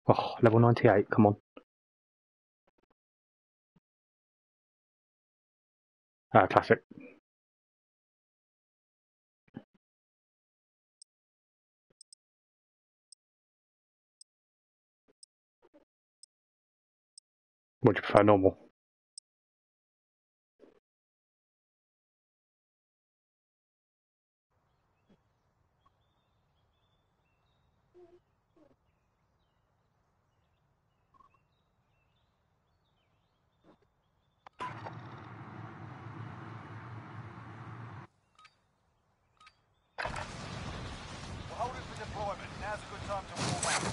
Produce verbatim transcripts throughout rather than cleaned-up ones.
Oh, level ninety-eight, come on. Ah, classic. Would you prefer normal? We're holding for deployment. Now's a good time to warm up.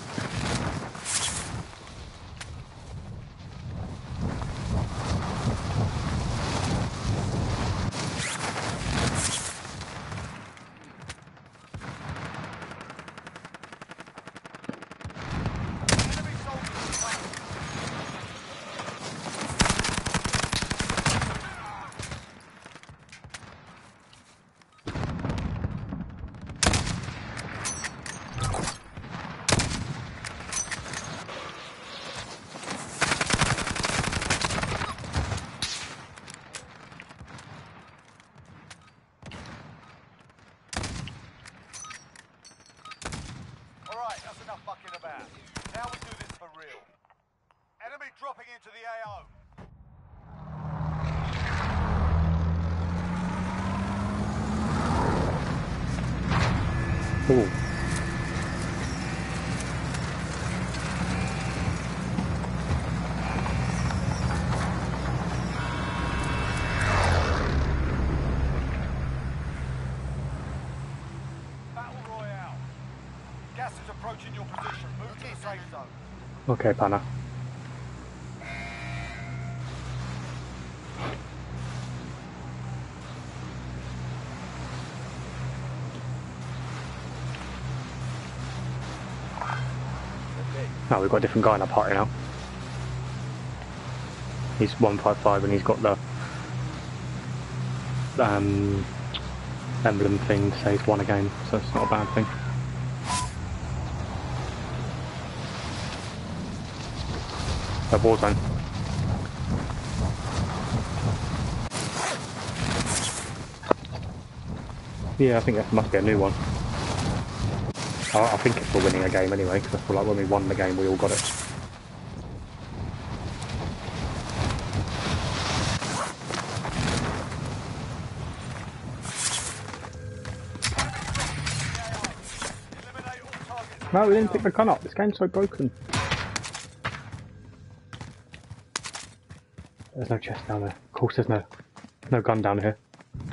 Enemy soldiers are Alright, that's enough fucking about. Now we do this for real. Enemy dropping into the A O. Ooh. Battle Royale. Gas is approaching your position. Move to the safe zone. Okay, Panna. Now oh, we've got a different guy in our party now. He's one five five and he's got the um, emblem thing to say he's won a game, so it's not a bad thing. A Warzone. Yeah, I think that must be a new one. I, I think it's for winning a game anyway, because I feel like when we won the game we all got it. Eliminate all targets. No, we didn't pick the gun up. This game's so broken. There's no chest down there. Of course there's no no gun down here.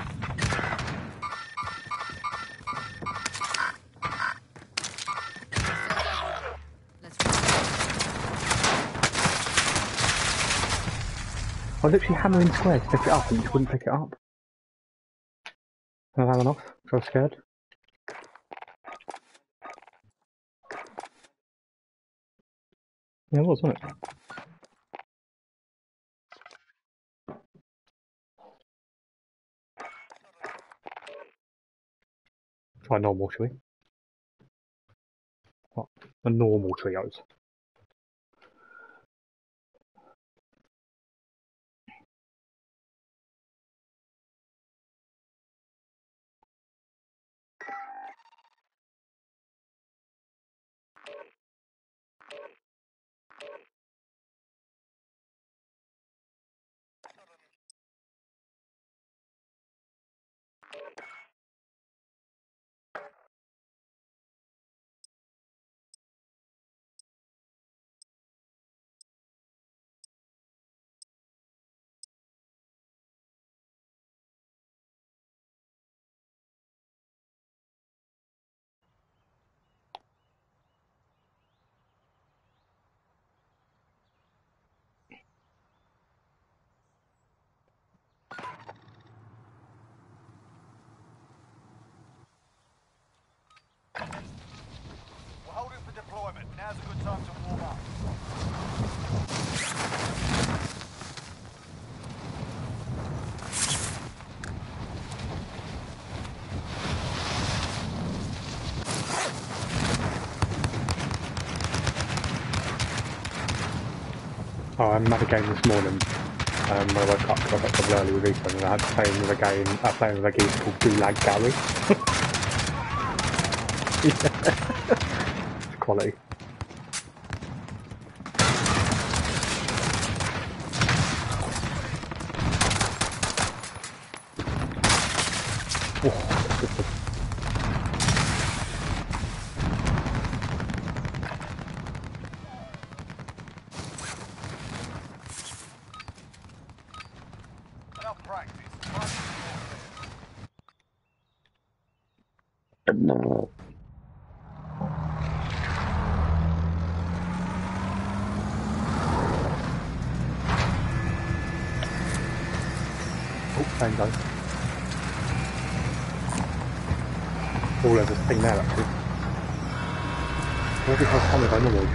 I was literally hammering square to pick it up and it just wouldn't pick it up. And I ran off, because I was scared. Yeah, it was, wasn't it? Try normal, shall we? What? The normal trios. We're holding for deployment. Now's a good time to warm up. Oh, I had a game this morning. Um, when I woke up, 'cause I got up early with Ethan, and I had to play with a game. I playing with a game called Gulag Gary. It's quality. Oh, Enough practice. Practice No. oh, same guy. Oh, there's a thing there actually. What the hell's coming down the wall?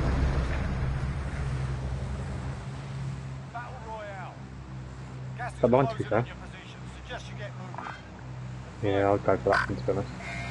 Battle Royale. Gas is That mine, to be closing fair. in your position. Suggest you get moving. Yeah, I'll go for that one, to be honest.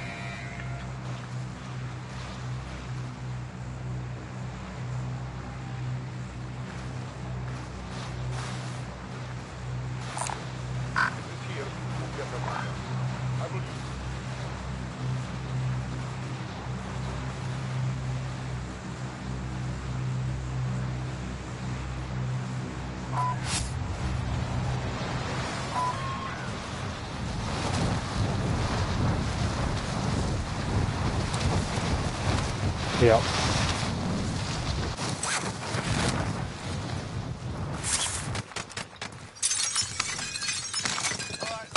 Yeah. Alright,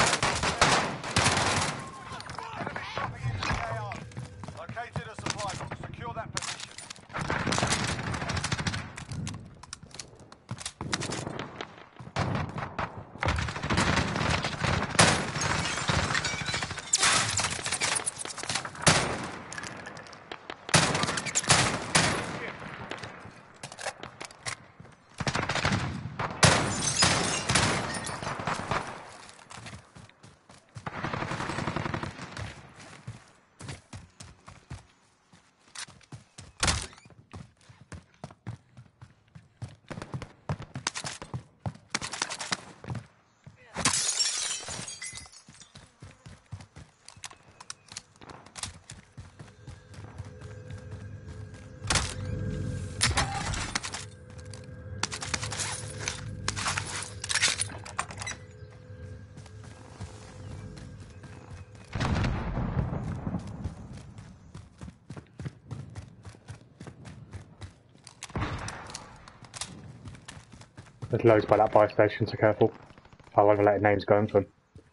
enemy dropping into the A O. Located a supply box. Secure that position. There's loads by that buy station, so careful. I won't let names go into them.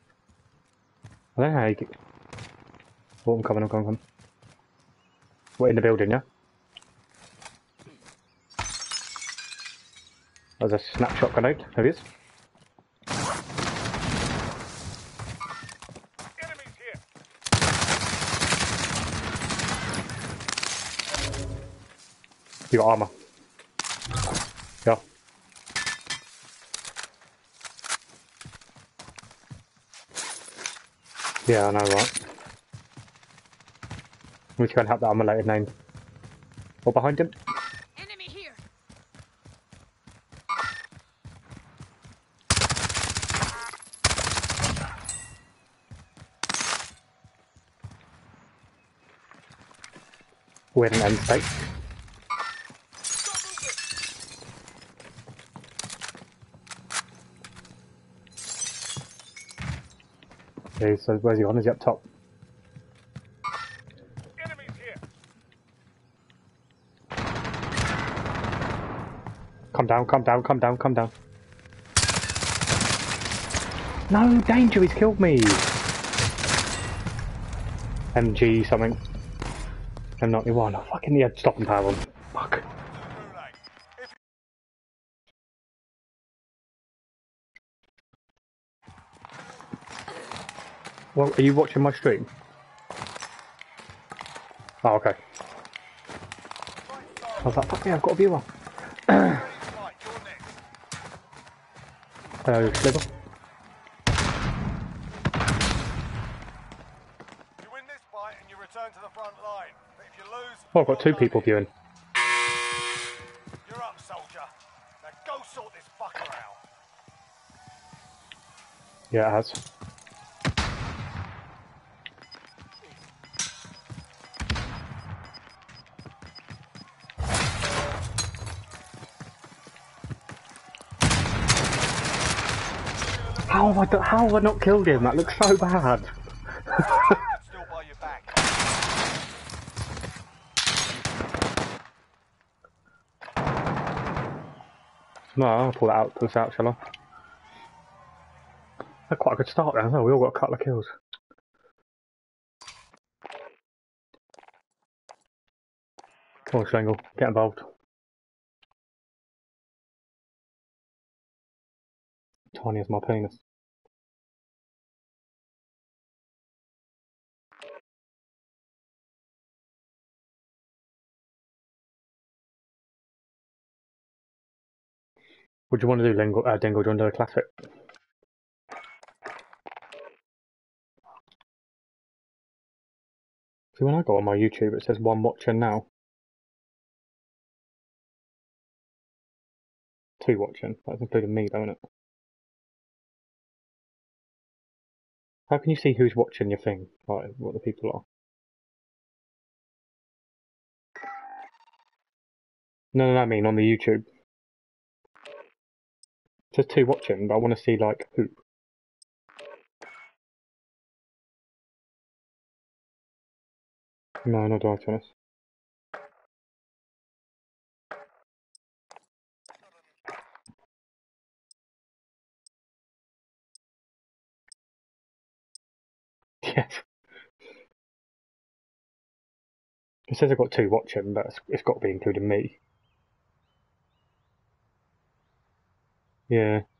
I don't know how you get... Oh, I'm coming, I'm coming, I'm coming. We're in the building, yeah? There's a snapshot grenade. There he is. Enemies here. You got armour. Yeah. Yeah, I know, right? We need to go and help that unrelated name. What behind him? Enemy here. We're in an end state. Okay, so where's he on? Is he up top? Enemies here. Come down, come down, come down, come down. No, danger, he's killed me! M G something. M ninety-one. I fucking need to stop and power on. Fuck. Gulag. If Well, are you watching my stream? Oh, okay. I was like, fuck me, I've got a viewer. ready to fight, you're next. Uh, Sliver. You win this fight and you return to the front line. But if you lose, Oh, I've got two you're people done. viewing. You're up, soldier. Now Yeah, it has. How have I do- how have I not killed him? That looks so bad. Still by your back. No, I'll pull that out, pull this out, shall I? That's quite a good start then, though. We all got a couple of kills. Come on, Schlegel, get involved. Tiny as my penis. What do you want to do, Lingle, uh, Dingle? Do you want to do a classic? See, when I go on my YouTube, it says one watching now. Two watching. That's including me, don't it? How can you see who's watching your thing? Like, what the people are? No, no, no, I mean on the YouTube. It says two watching, but I want to see, like, who. No, no, do I, to be honest. Yes. It says I've got two watching, but it's, it's got to be including me. Yeah.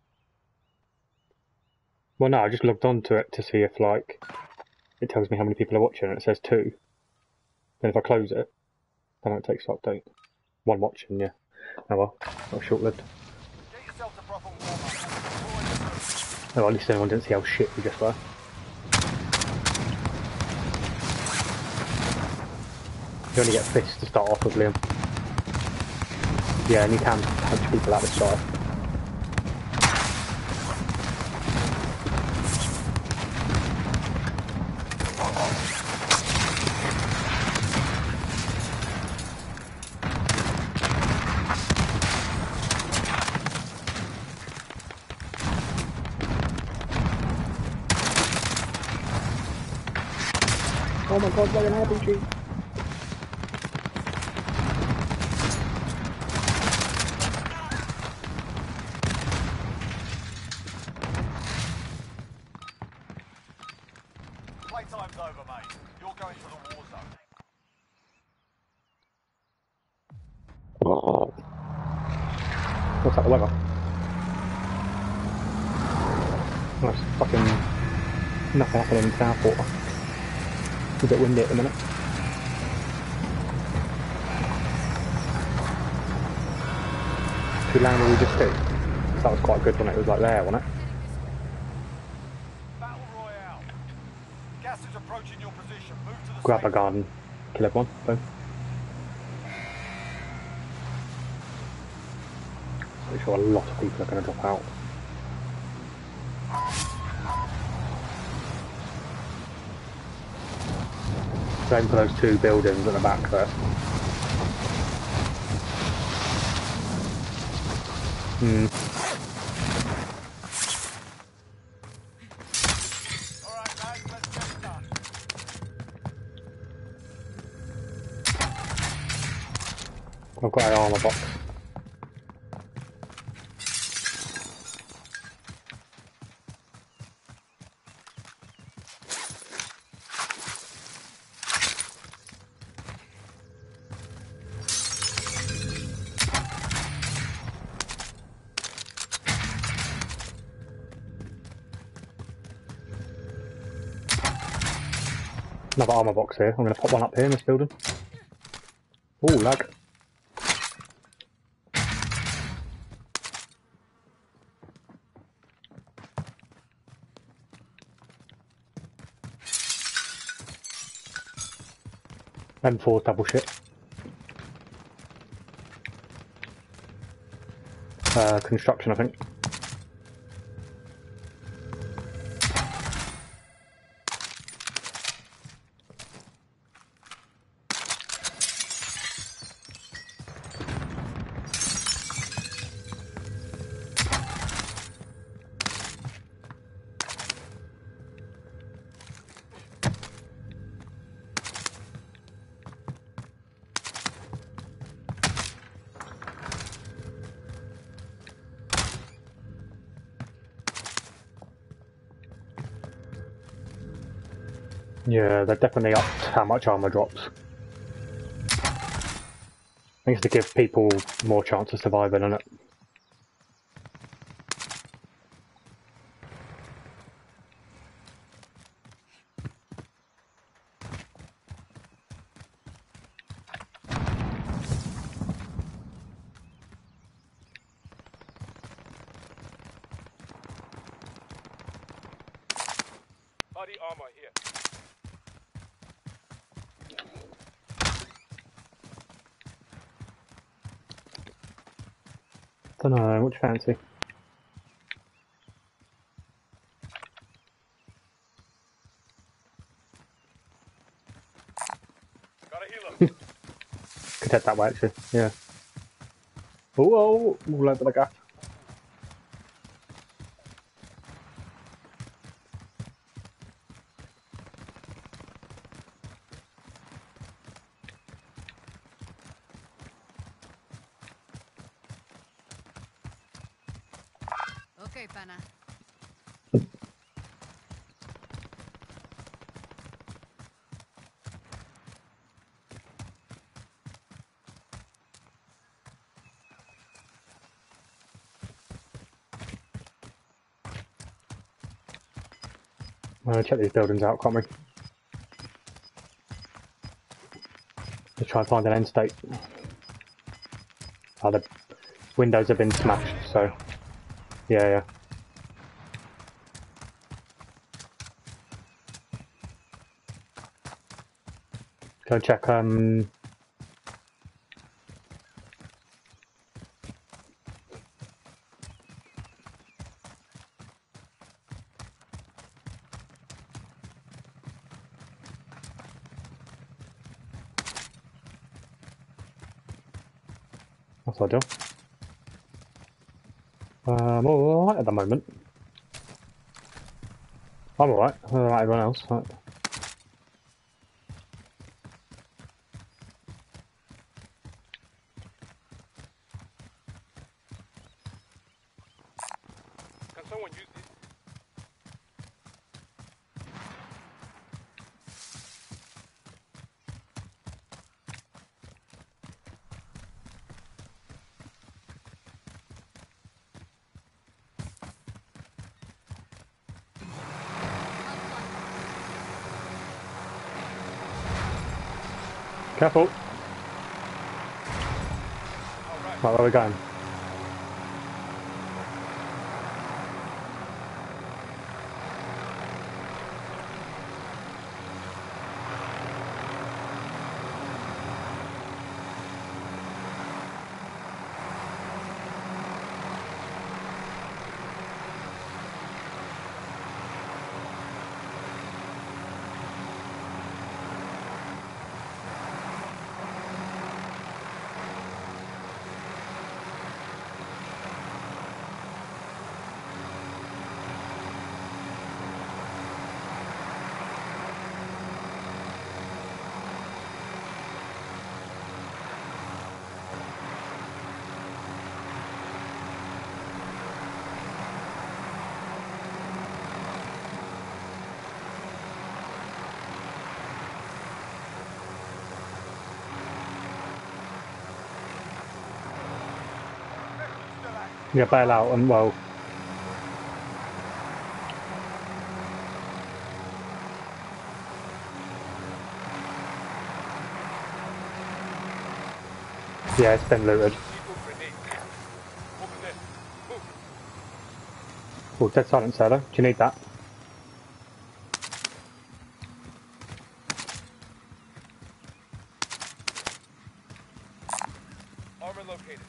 Well, no, I just logged on to it to see if, like, it tells me how many people are watching, and it says two. Then if I close it, then it takes to update. One watching, yeah. Oh well, that was short-lived. Get yourself to proper warm-up. Oh, at least anyone didn't see how shit we just were. You only get fists to start off with, Liam. Yeah, and you can punch people at the start. Oh my god, like an R P G! Playtime's over, mate. You're going to the war zone. Oh. What's that, the weather? Oh, it's fucking nothing happening in Southport. It's a bit windy at the minute. Should we land where we just did? That was quite good when it was like there, wasn't it? Battle Royale. Gas is approaching your position. Move to the Grab a safe gun, kill everyone, boom. Pretty sure a lot of people are going to drop out. Same for those two buildings at the back there. Hmm. Alright, lads, let's get it done. I've got an armour box. Another armour box here. I'm going to pop one up here in this building. Ooh, lag. M four double shit. Uh, construction, I think. Yeah, they've definitely upped how much armor drops. I think it's to give people more chance of surviving, isn't it? Body armor here. Don't know, what do you fancy? Got a healer. Could head that way actually, yeah. Oh, oh, all over the gap. Okay, Pana. I'm gonna check these buildings out, can't we? Let's try and find an end state. Oh, the windows have been smashed, so yeah, yeah. Go check. Um, what's I do? Um, all right at the moment. I'm alright. I'm alright. Everyone else. Right. Can someone use this? Careful. Alright. Right, where are we going? Still active. Yeah, bail out and well. Yeah, it's been looted. Eagle grenade. Over there. Move. Oh, dead silence there though. Do you need that? Armor located.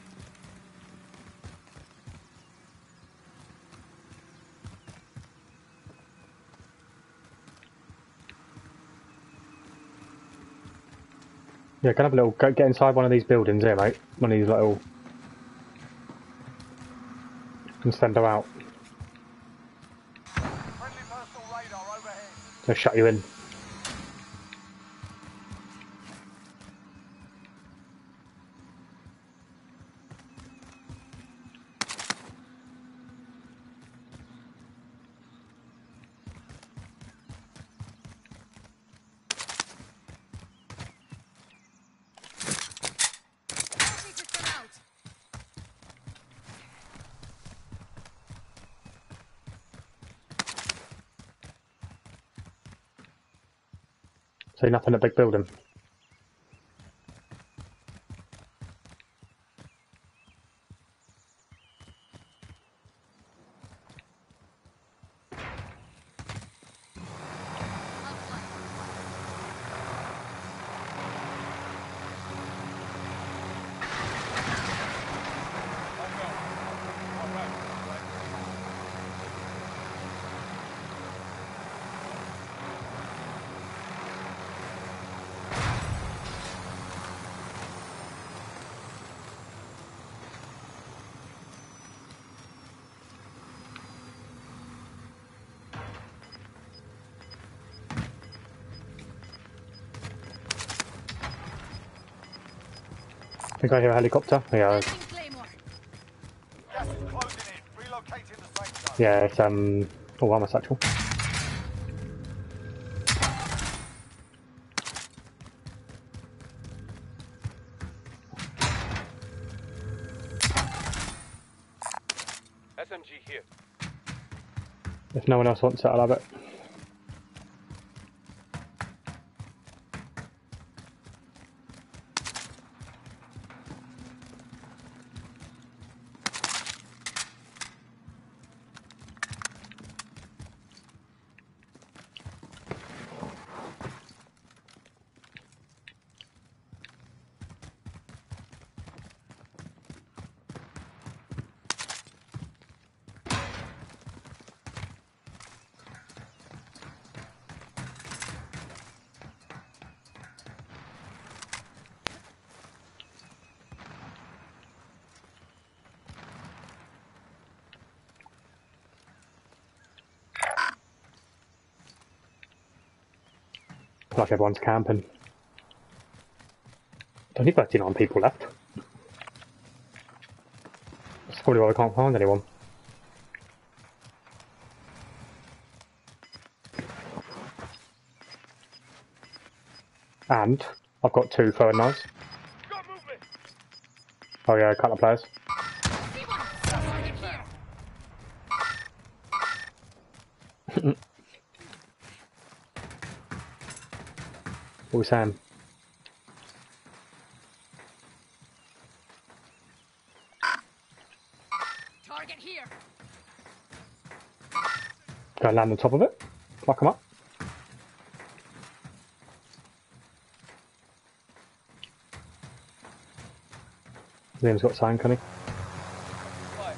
Yeah, can I have a little go, get inside one of these buildings here, mate. One of these little and send her out. Friendly personal radar overhead. Just shut you in. See nothing at big building. I think I hear a helicopter. Yeah, Gas is closing in. Relocating the safe zone. yeah, it's um. Oh, I'm a satchel. S M G here. If no one else wants it, I'll have it. Like everyone's camping. Only thirty-nine people left. That's probably why we can't find anyone. And I've got two throwing knives. Got movement. Oh yeah, a couple of players. What was Sam? Target here. Go and land on top of it. Fuck them up. Liam's got sign, can he? Fly.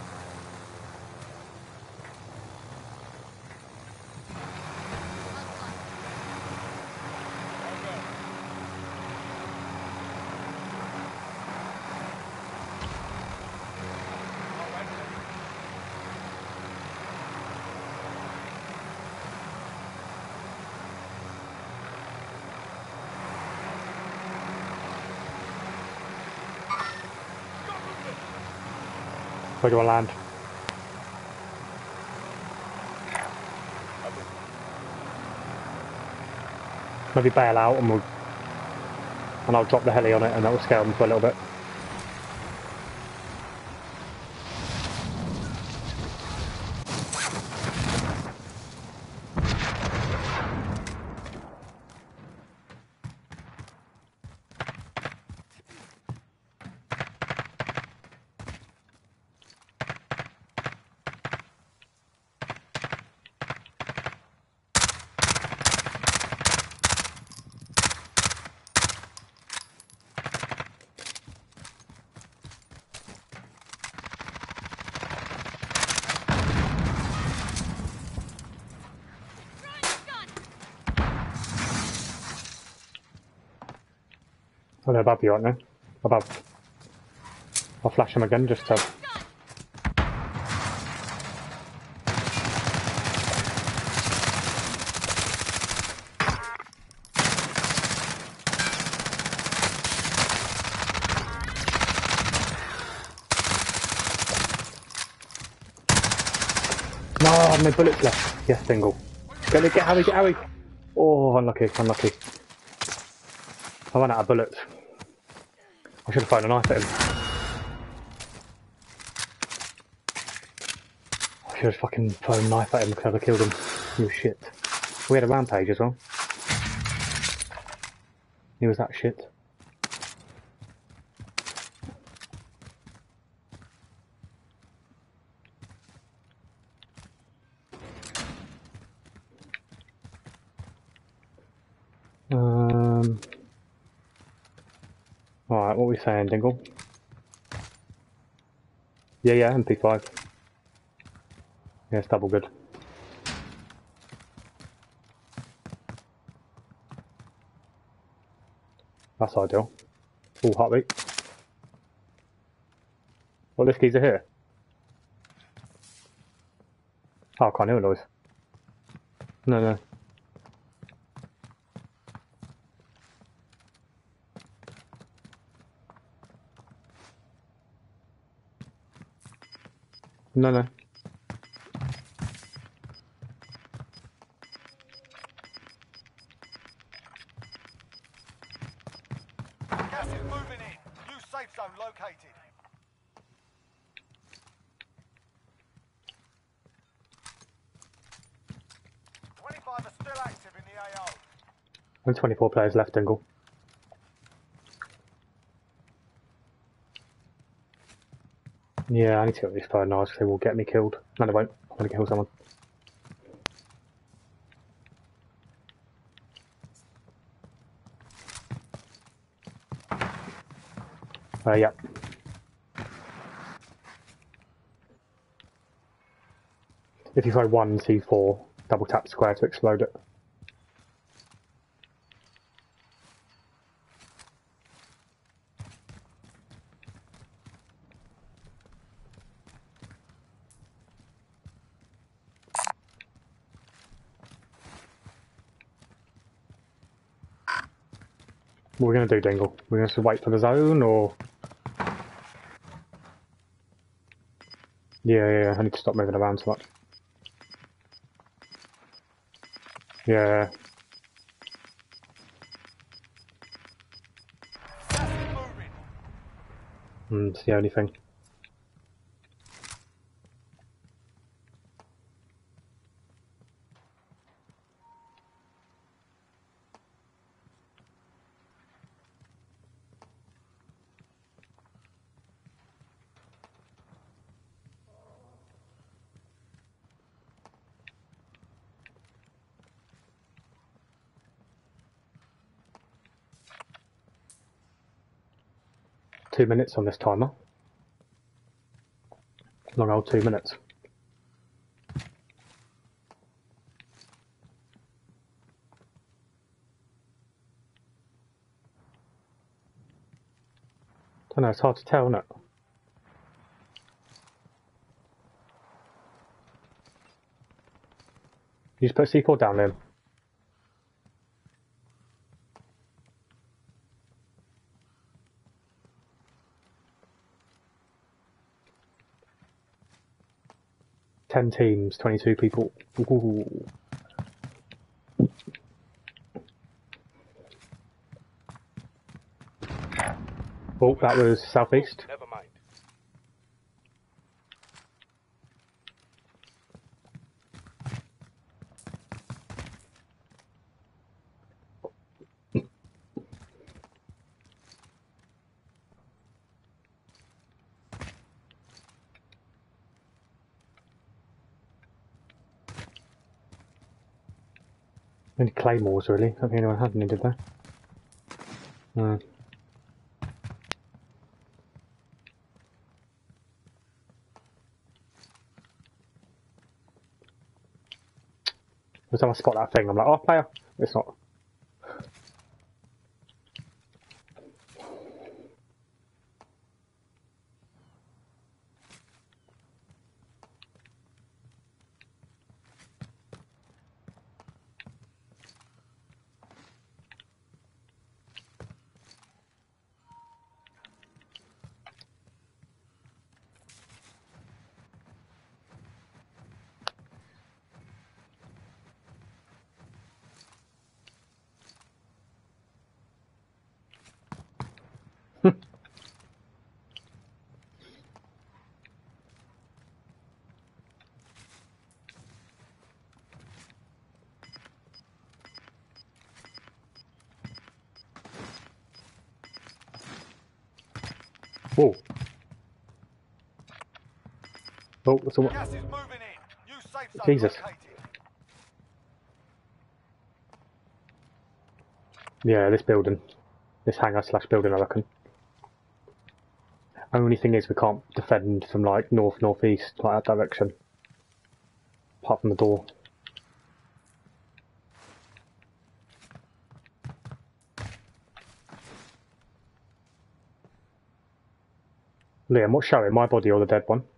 Where do I land? Maybe bail out and we'll... And I'll drop the heli on it and that will scale them for a little bit. Oh, they're above you, aren't they? Above. I'll flash them again just to... No, I have no bullets left. Yes, single. Get it, get Harry, get Harry! Oh, unlucky, unlucky. I ran out of bullets. I should have thrown a knife at him. I should have fucking thrown a knife at him because I'd have killed him. You shit. We had a rampage as well. He was that shit. Um. Alright, what are we saying, Dingle? Yeah, yeah, M P five. Yeah, it's double good. That's ideal. Full heartbeat. What, this keys are here? Oh, I can't hear a noise. No, no. No, no. Gas is moving in. New safe zone located. twenty-five are still active in the A O. Only twenty-four players left, Dingle. Yeah, I need to get these fire knives because they will get me killed. No, they won't. I'm going to kill someone. Uh, yeah. If you throw one C four, double tap square to explode it. What are we going to do, Dingle? We're going to wait for the zone, or...? Yeah, yeah, yeah, I need to stop moving around so much. Yeah. Gas is moving. Mm, it's the only thing. Two minutes on this timer. Long old two minutes. Don't know, it's hard to tell, isn't it? You just put C four down then. Ten teams, twenty-two people. Ooh. Oh, that was southeast. Never mind. Only claymores, really. I don't think anyone had any, did they? No. Every time I spot that thing, I'm like, oh, player. It's not. Whoa. Oh, it's all... Gas is moving in. New safe zone Jesus. located. Yeah, this building. This hangar slash building, I reckon. Only thing is we can't defend from like north, northeast, like that direction. Apart from the door. Liam, what's showing? My body or the dead one?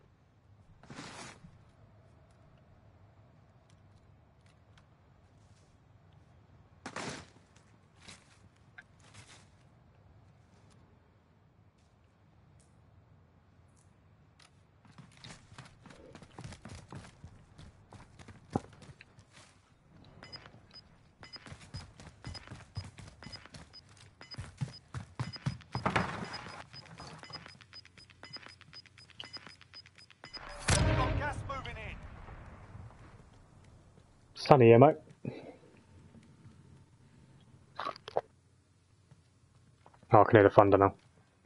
We've got gas moving in. Sunny here, mate. Oh, I can hear the thunder now.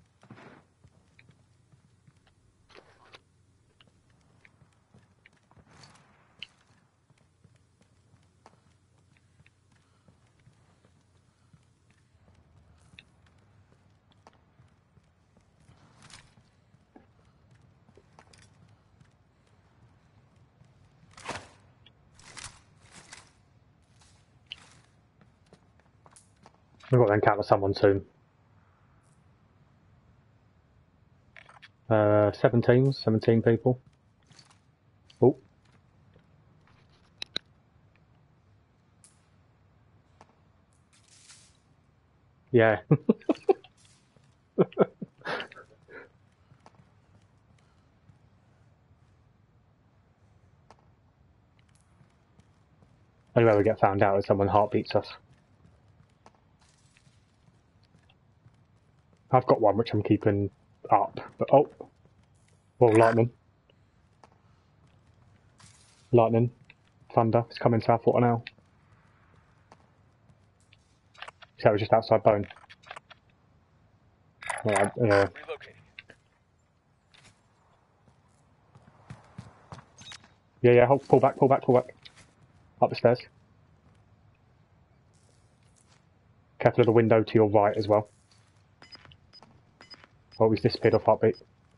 We've got to encounter someone soon. Uh, seven teams, seventeen people. Oh. Yeah. Only way we get found out is someone heartbeats us. I've got one which I'm keeping up, but oh. Well, lightning. Lightning. Thunder. It's coming southwater now. So it was just outside Bone. Alright, yeah. Relocating. Yeah, yeah, hold, pull back, pull back, pull back. Up the stairs. Careful of the window to your right as well. Oh, he's disappeared off heartbeat.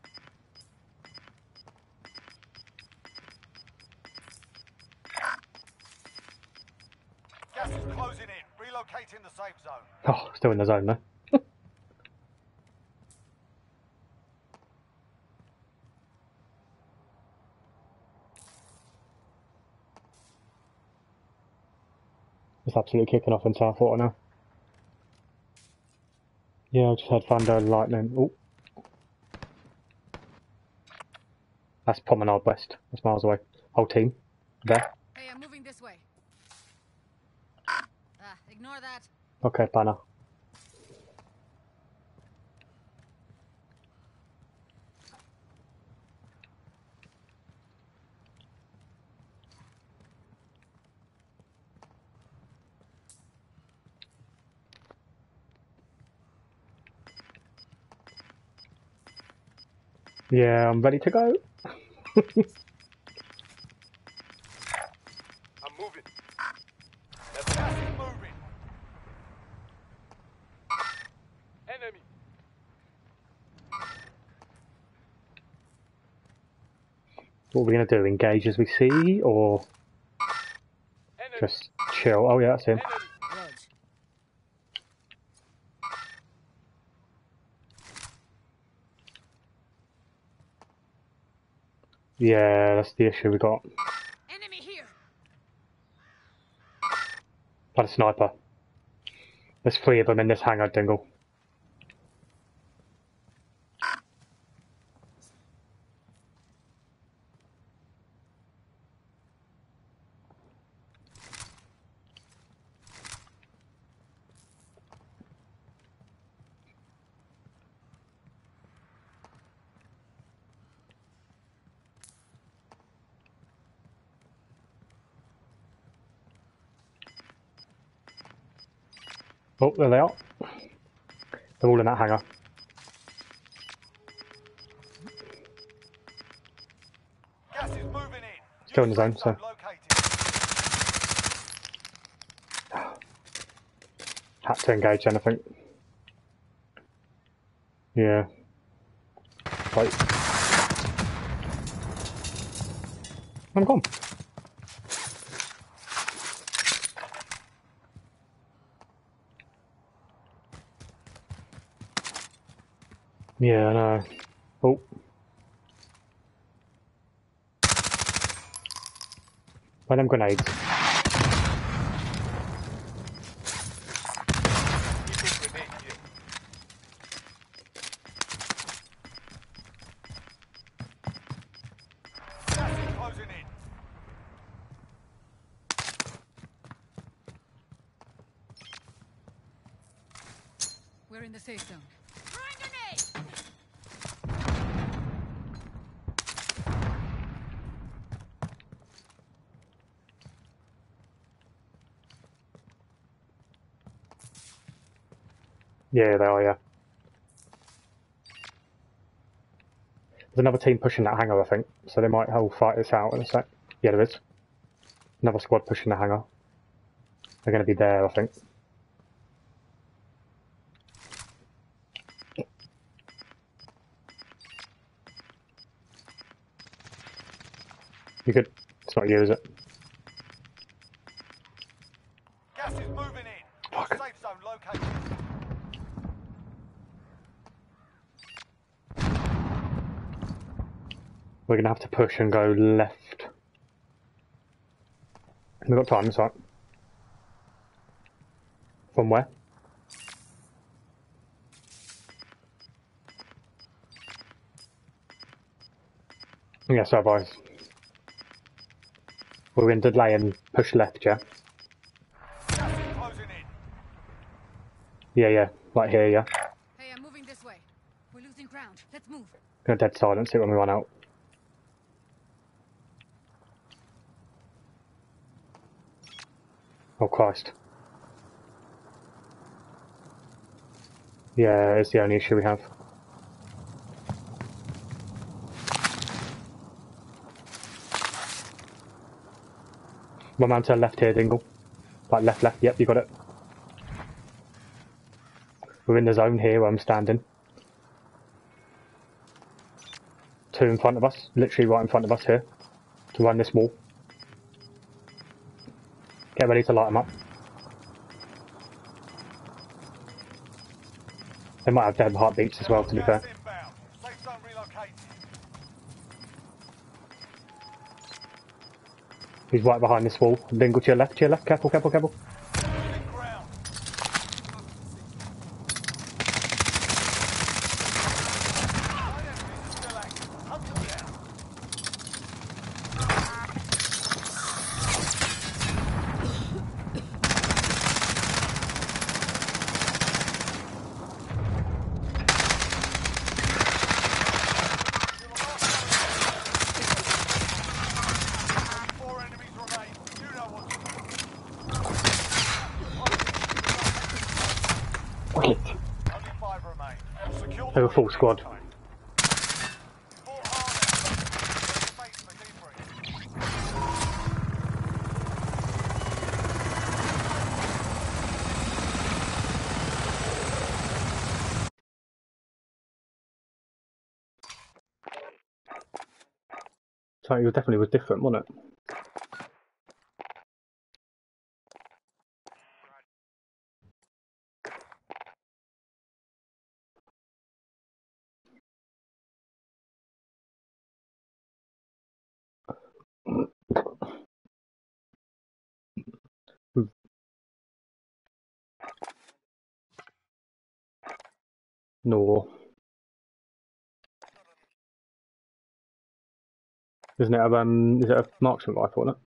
Gas is closing in. Relocating the safe zone. Oh, still in the zone though. It's absolutely kicking off in Southwater now. Yeah, I just heard thunder and lightning. Oh. That's Promenade West. That's miles away. Whole team. There. Hey, I'm moving this way. Ah, ignore that. Okay, banner. Yeah, I'm ready to go. I'm moving. That's Gas is moving. enemy. What are we going to do? Engage as we see, or Enemy. just chill? Oh yeah, that's him. Enemy. Rog. Yeah, that's the issue we got. Enemy here. By the sniper. There's three of them in this hangar, Dingle. Oh, there they are. They're all in that hangar. Gas is moving in. Still in New the zone, safe so. located. Had to engage then, I think. Yeah. Right. I'm gone. Yeah, I know. Oh. Where are them grenades? Keeping grenade here. Gas is closing in. We're in the safe zone. Throwing grenade! Yeah, they are, yeah. There's another team pushing that hangar, I think. So they might all fight this out in a sec. Yeah, there is. Another squad pushing the hangar. They're going to be there, I think. You good? It's not you, is it? Gas is moving in. Fuck. New safe zone located. We're going to have to push and go left. We've got time, it's right. From where? Yeah, so boys. We're in delay and push left, yeah? Gas is closing in. Yeah, yeah. Right here, yeah. Hey, I'm moving this way. We're losing ground. Let's move. Go dead silent, see when we run out. Oh, Christ. Yeah, it's the only issue we have. One man to the left here, Dingle. Like left, left. Yep, you got it. We're in the zone here where I'm standing. Two in front of us. Literally right in front of us here. To run this wall. Get ready to light them up. They might have dead heartbeats as well, to be fair. Gas inbound. Safe zone relocated. He's right behind this wall. Dingle to your left, to your left. Careful, careful, careful. Losing ground. Nine enemies are still active. Hunt them down. Four enemies remain. You know what to do. Wicked. Only five remain. Secure the They were full win squad. next time. Fought hard. Space for debrief. So it definitely was different, wasn't it? No. Isn't it a, um, is it a marksman rifle, isn't it?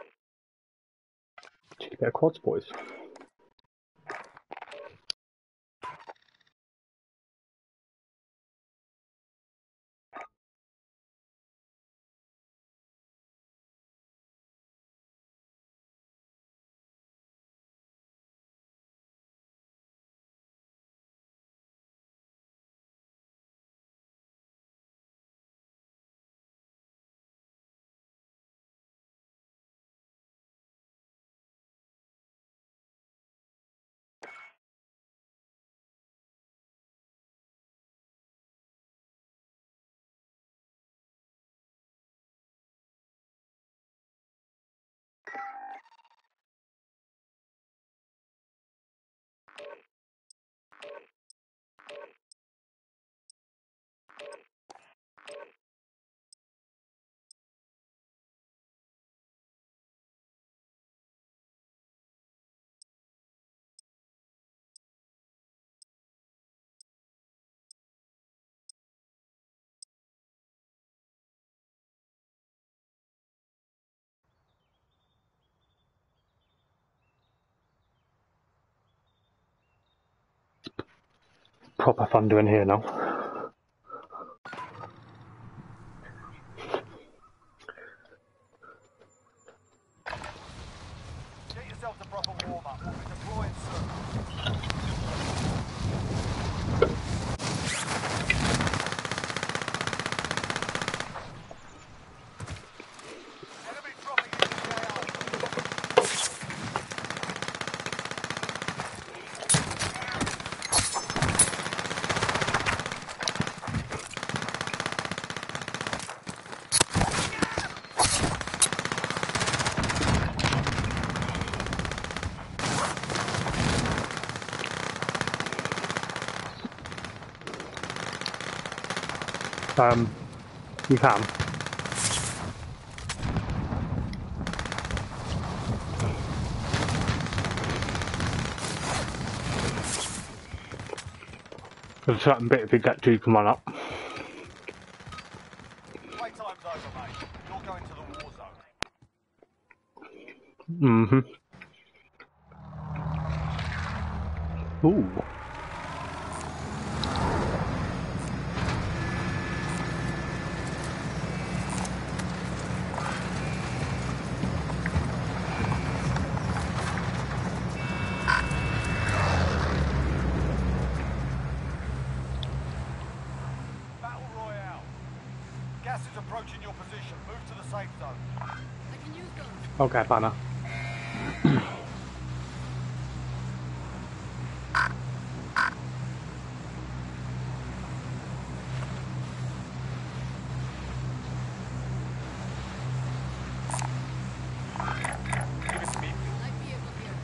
Cheeky bit of quads, boys. proper fun doing here now. Get yourself to proper warm-up. We'll be deploying soon. Enemy dropping into the A O. Um, you can. There's a certain bit if you get to come on up. Playtime's over, mate. You're going to the war zone. Mm-hmm. Ooh. Battle Royale. Gas is approaching your position. Move to the safe zone. I can use guns. Okay, Banner. Give me speed. Light vehicle here.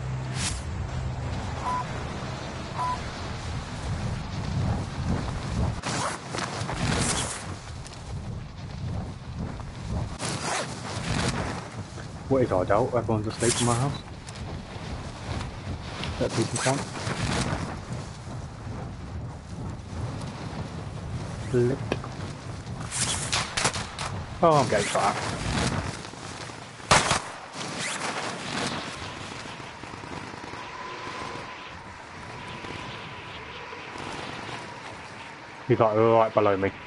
What is our doubt? Everyone's asleep in my house. That people can't. Flick. Oh, I'm getting shot at. He's like right below me.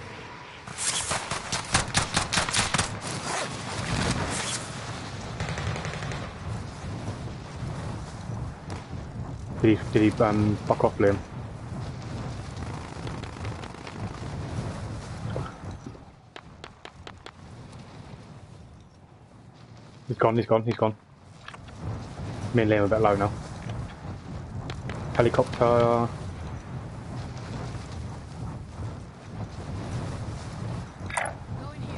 Did he, did he um, fuck off, Liam? He's gone, he's gone, he's gone. Me and Liam are a bit low now. Helicopter. Going here.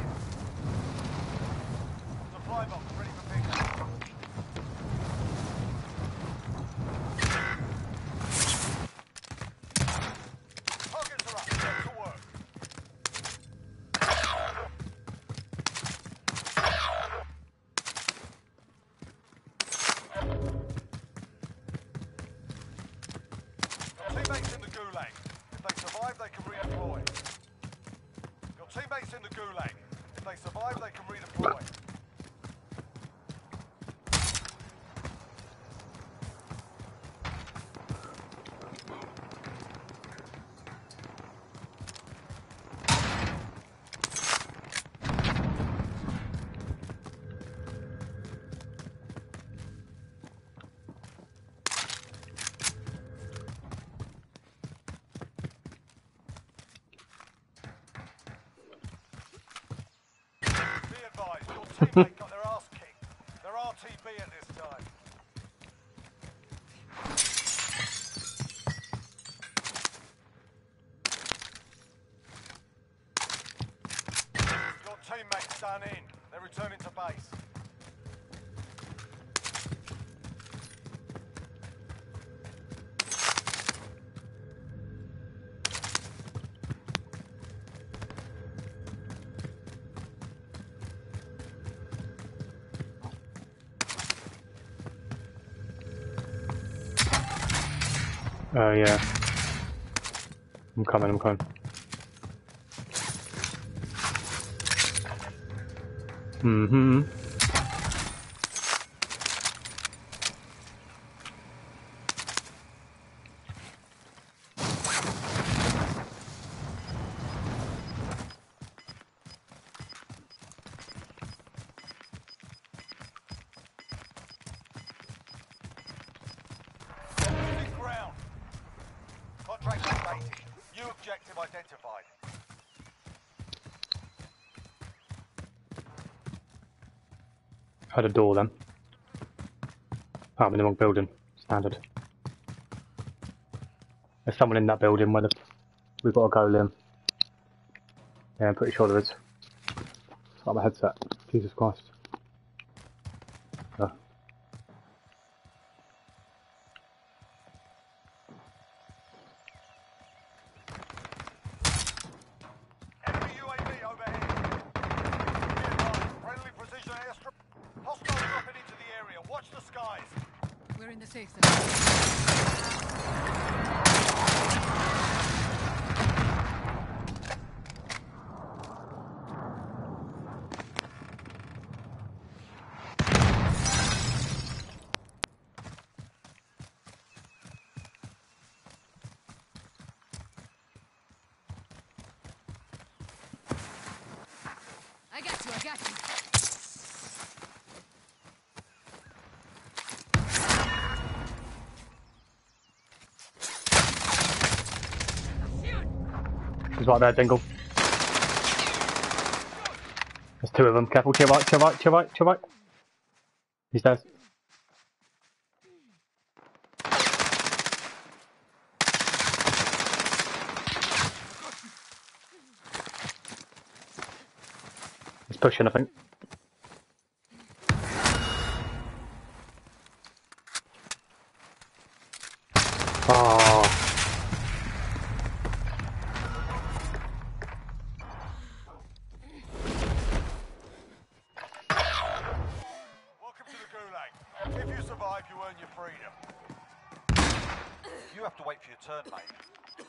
Supply box ready for pickup. Targets are up. Get to work. Your teammates in the gulag. If they survive, they can redeploy. Your teammates in the gulag. If they survive, they can redeploy. Be advised, your teammate got their ass kicked. They're R T B at this time. Your teammate's done in. They're returning to base. Oh, uh, yeah. I'm coming, I'm coming. Mm-hmm. eliminated. New objective identified. Had a door then. Oh, I'm in the wrong building. Standard. There's someone in that building where the... we've got to go, Liam. Yeah, I'm pretty sure there is. Got my headset. Jesus Christ. Uh, Enemy U A V overhead. Nearby, friendly precision airstrike. Hostile dropping into the area. Watch the skies. We're in the safe zone. I got you, I got you. he's right there, Dingle. There's two of them. Careful, to your right, to your right, to your right, to your right. He's there. He's pushing, I think. Oh, Welcome to the Gulag. If you survive, you earn your freedom. You have to wait for your turn, mate.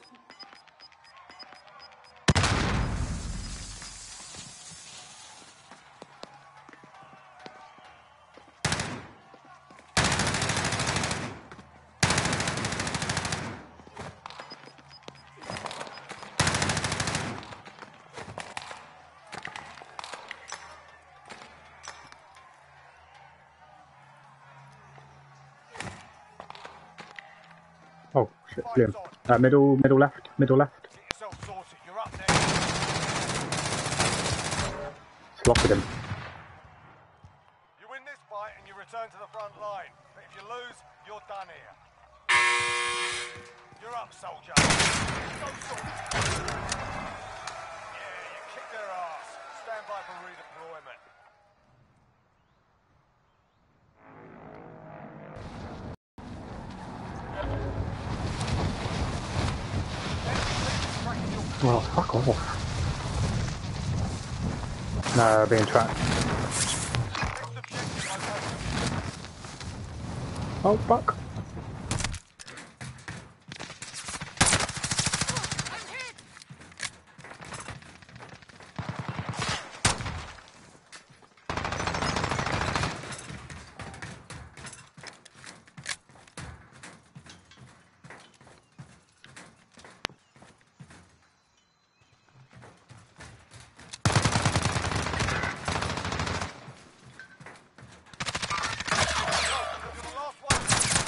oh shit, Liam. Uh, middle, middle left, middle left. Get yourself sorted. You're up next. Slotted him. You win this fight and you return to the front line. But if you lose, you're done here. You're up, soldier. So sorted. Yeah, you kicked their ass. Stand by for redeployment. Well, fuck off. No, being trapped. Next objective location. Oh, fuck. I'm hit! You're the last one.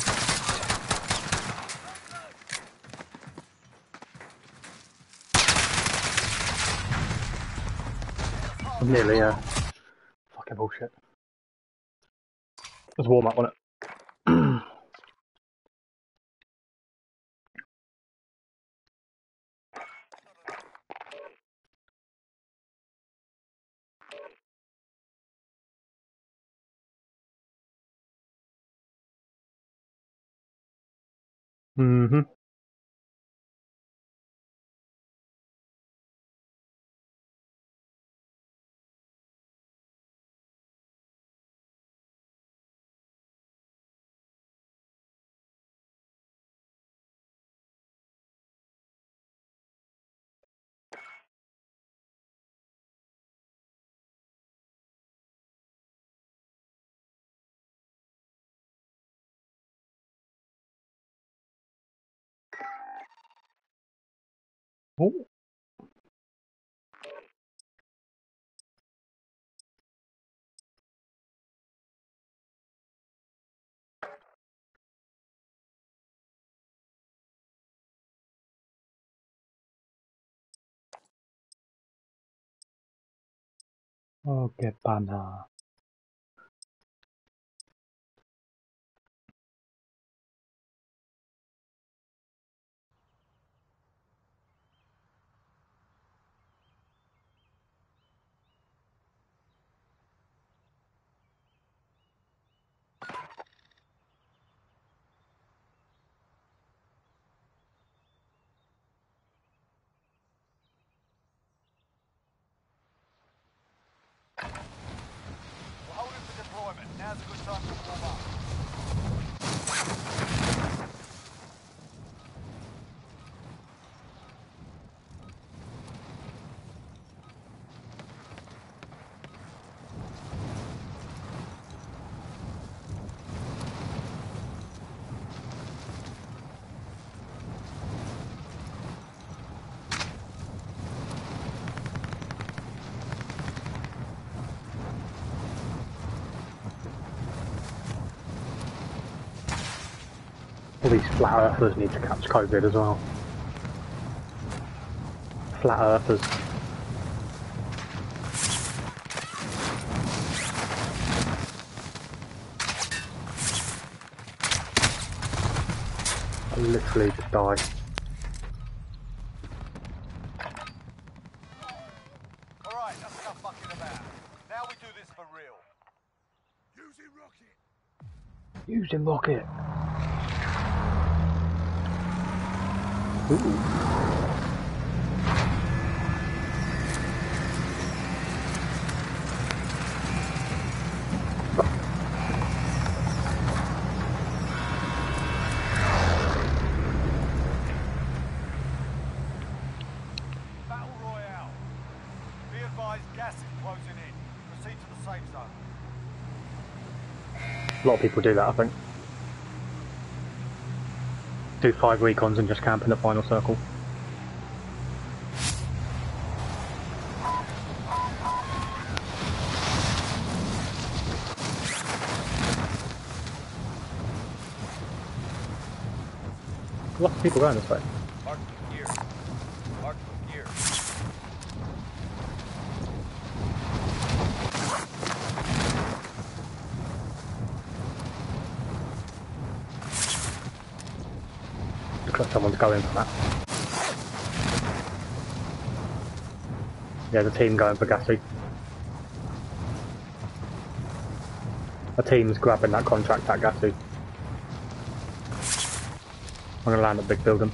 I'm nearly, uh... fucking bullshit. There's warm up on it. Mm-hmm. Oh. Oh, qué pana. We're holding for deployment. Now's a good time to warm up. All these flat earthers need to catch COVID as well. Flat earthers. I literally just died. Alright, that's enough fucking about. Now we do this for real. Using rocket. Using rocket. Ooh. Battle Royale. Be advised, gas is closing in. Proceed to the safe zone. A lot of people do that, I think. Do five recons and just camp in the final circle. Lots of people going this way. Mark here. Mark here. Looks like someone's going for that. Yeah, the team going for Gassy. A team's grabbing that contract at Gassy. I'm gonna land at big building.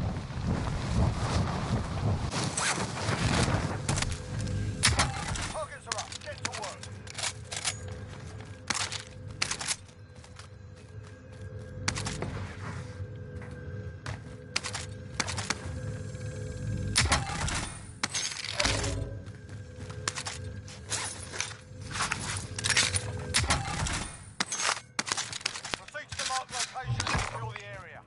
Targets are up. Get to work. Proceed to the marked location and secure the area.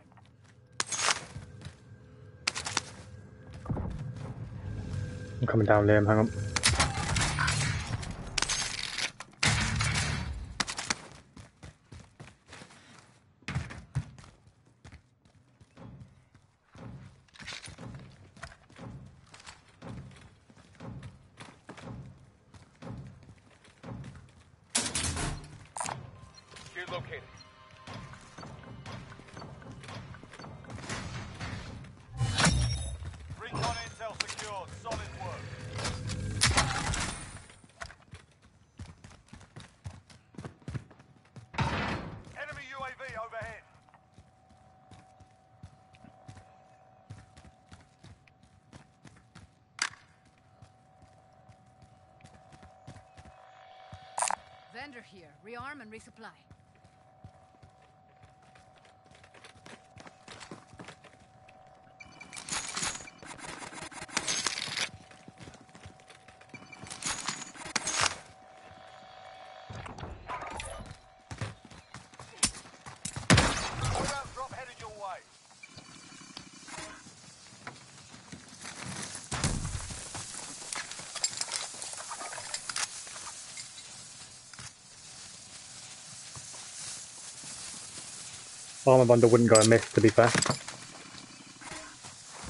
I'm coming down, Liam, hang on. Shield located. Recon intel secured. Solid work. Enemy U A V overhead. Vendor here. Rearm and resupply. Loadout drop headed your way. Armor bundle wouldn't go amiss, to be fair.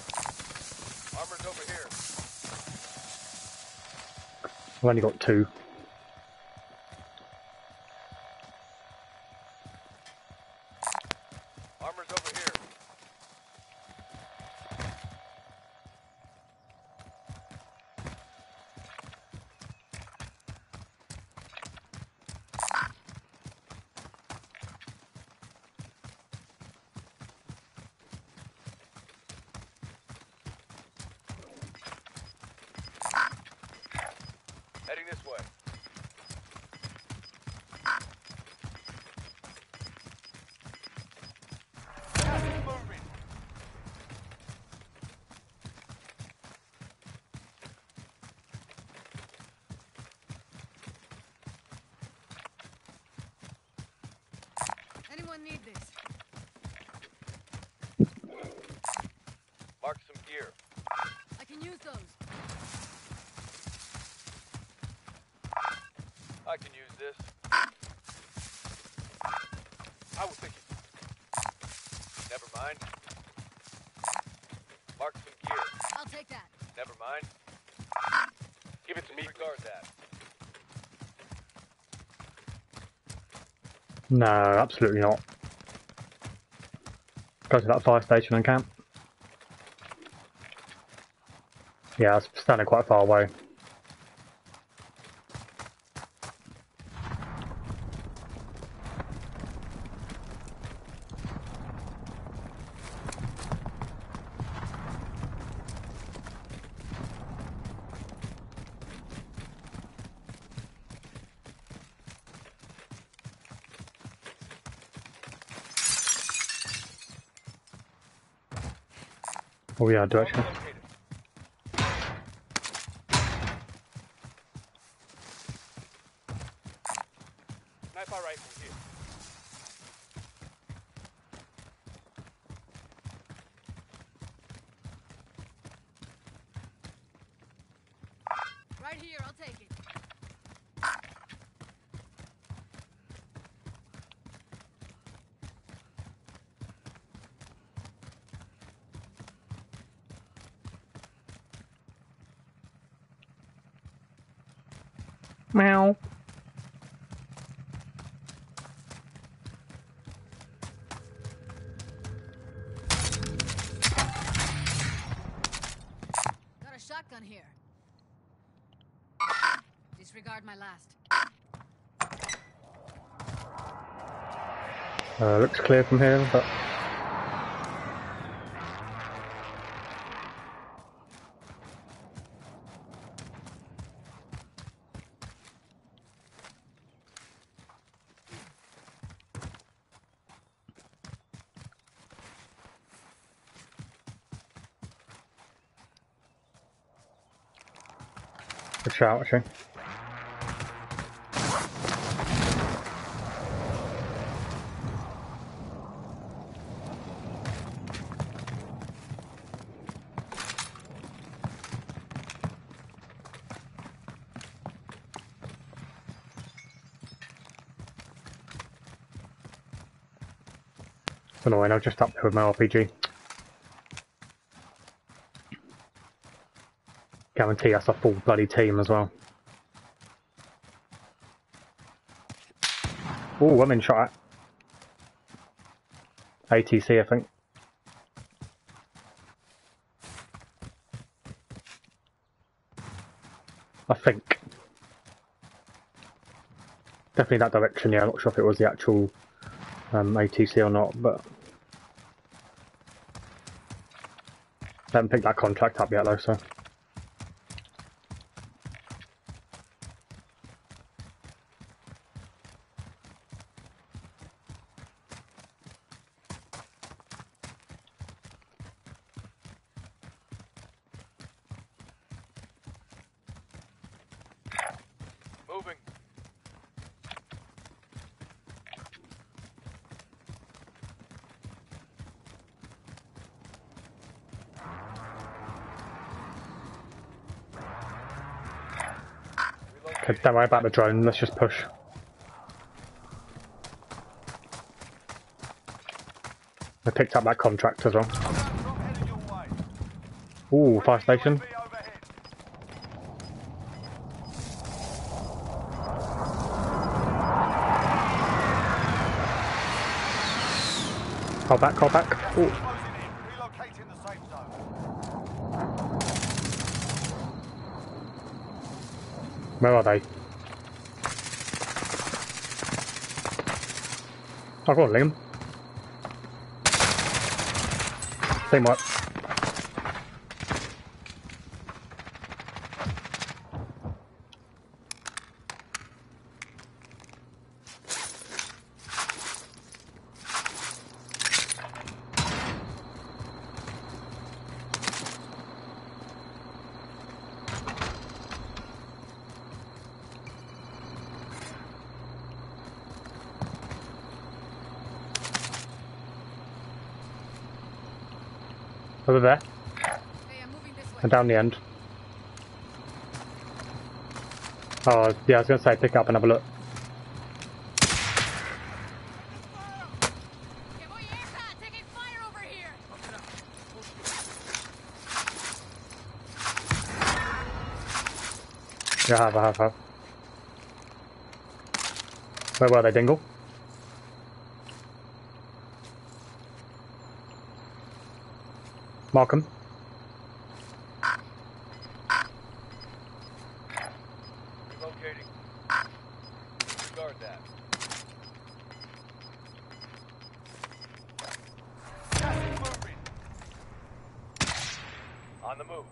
Armor's over here. I've only got two. Armor's over here. Heading this way. Gas is moving. Anyone need this? Mark some gear. I can use those. I can use this. I was thinking. Never mind. Mark some gear. I'll take that. Never mind. Give it to me. Disregard that. No, absolutely not. Go to that fire station and camp. Yeah, I was standing quite far away. Oh yeah, direction. Located. Sniper rifle here. Right here, I'll take it. Meow. Got a shotgun here. Disregard my last. Uh, looks clear from here, but good shout actually. It's annoying, I'm just up there with my R P G. Guarantee that's a full bloody team as well. Oh, I'm in shot at. A T C, I think. I think. Definitely that direction, yeah. I'm not sure if it was the actual um, A T C or not, but... I haven't picked that contract up yet though, so... Moving. Okay, don't worry about the drone, let's just push. I picked up that contract as well. Drop headed your way. Ooh, fire station. U A V overhead. Call back, call back. Ooh. Closing in. Relocating the safe zone. Where are they? Oh, go on, Liam. Same work. Over there, Hey, I'm moving this way. and down the end. Oh, yeah, I was going to say, pick up and have a look. Que voy esa, taking fire over here. Yeah, I have, I have, I have. Where were they, Dingle? Markham. Relocating. Disregard that. Gas is moving. On the move.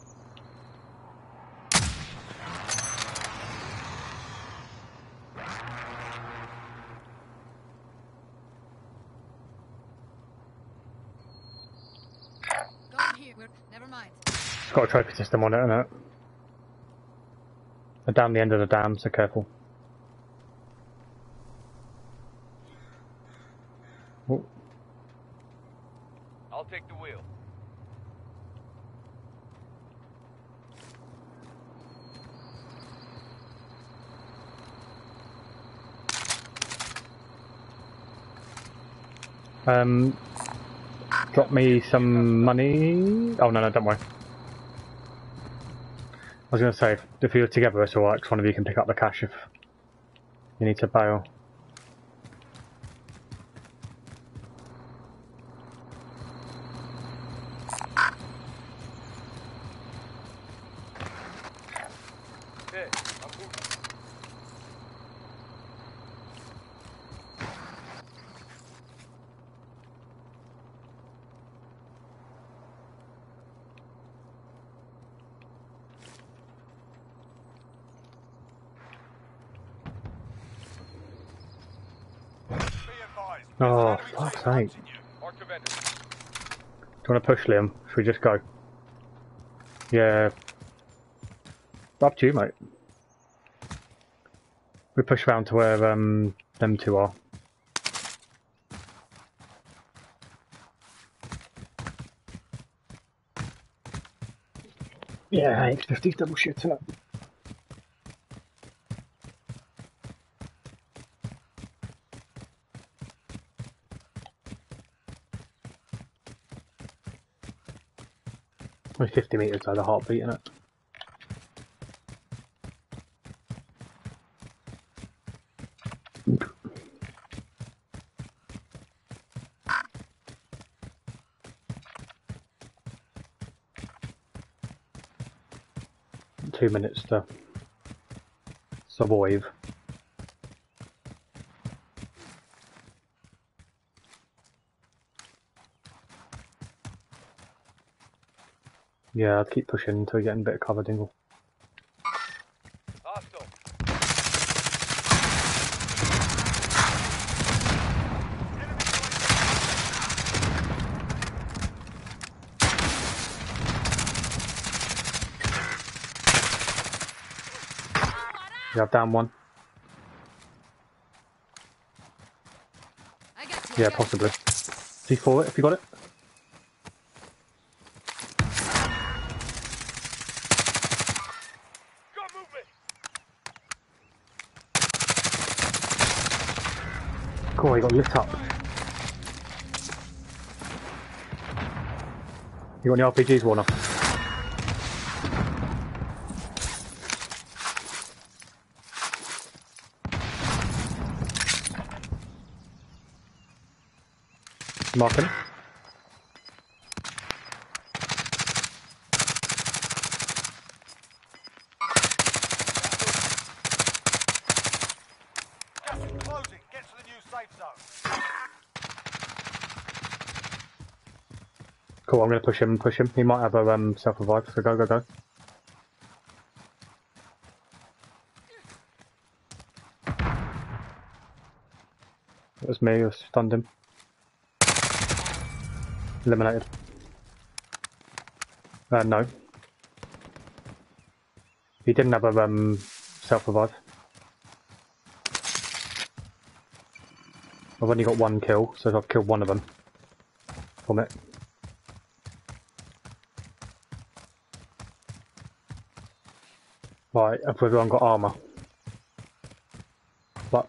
Go here. We're, never mind. It's got a trophy system on it, isn't it? They're down the end of the dam, so careful. Oh, I'll take the wheel. um, drop me some money. Oh, no, no, don't worry. I was going to say, if, if you're together, it's alright, 'cause one of you can pick up the cash if you need to bail. Hey, I'm moving. Be advised. Oh, Enemy fuck's team sake. hunting you. Mark the vendor. Do you want to push, Liam? Should we just go? Yeah. Up to you, mate. We push round to where um, them two are. Yeah, X fifty's double shit, isn't it? Only fifty metres though, the heartbeat, innit? Two minutes to survive. Yeah, I'd keep pushing until you're getting a bit of cover, Dingle. Hostile. Yeah, I've down one. I got you. Yeah, I got you. possibly. C four it, if you got it. Got movement. Cool, he got lit up. You got any R P Gs, Warner? Marking. Gas is closing. Get to the new safe zone. Cool, I'm gonna push him, push him. He might have a um, self-revive, so go, go, go. It was me who stunned him. Eliminated. Uh, no. He didn't have a um, self-revive. I've only got one kill, so I've killed one of them from it. Right, have everyone got armour? What?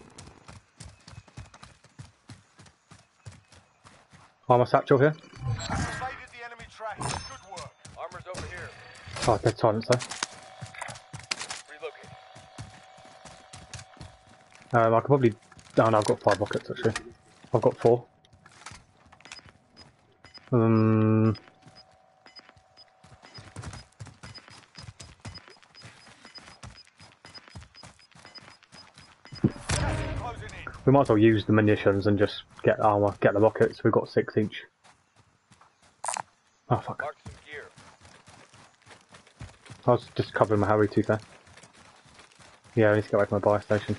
Armour satchel here? Evaded the enemy track. Good work. Armor's over here. Oh, dead silence though. Relocate. Um, I could probably... Oh no, I've got five rockets actually. I've got four. Um... Gas is closing in. We might as well use the munitions and just get armour, get the rockets. We've got six each. Oh fuck. Mark some gear. I was just covering my Harry tooth there. Yeah, I need to get away from my buy station.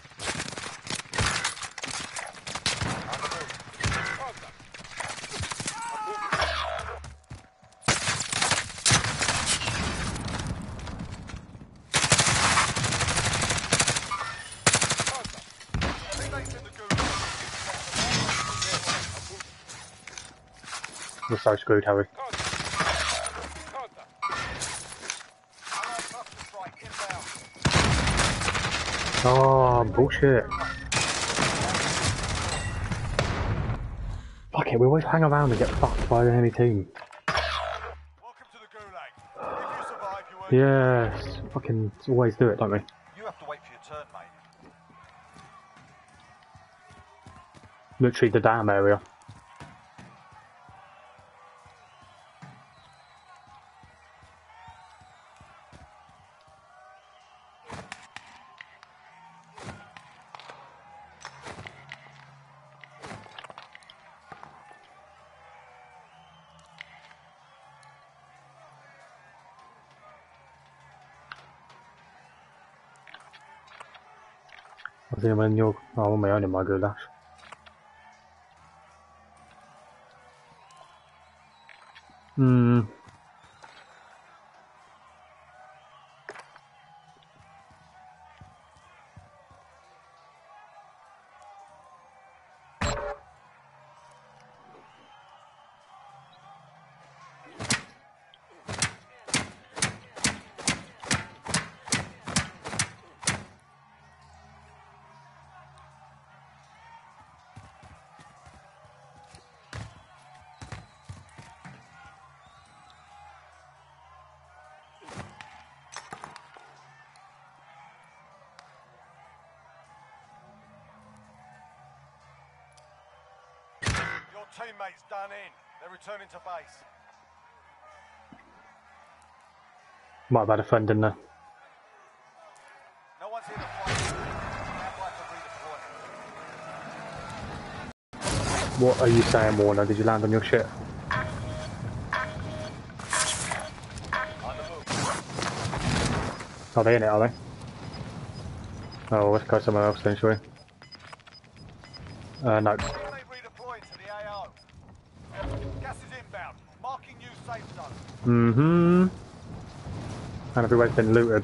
Teammates in the gulag. We're so screwed, Harry. Contact. Contact. Allied cluster strike inbound. Oh, bullshit. Fuck it, we always hang around and get fucked by the enemy team. Welcome to the gulag. If you survive, you earn. Yes, fucking always do it, don't we? You have to wait for your turn, mate. Literally the damn area. I think I'm in your... Oh, I'm on my own in my goulash. Hmm. Your teammates done in. They're returning to base. Might have had a friend in there. No one's here to fight. Stand by for redeployment. What are you saying, Warner? Did you land on your shit? On the move. Are they in it, are they? Oh, let's go somewhere else then, shall we? Uh, no. Teammate redeploying to the A O. Gas is inbound. Marking new safe zone. Mm-hmm. And everywhere's been looted.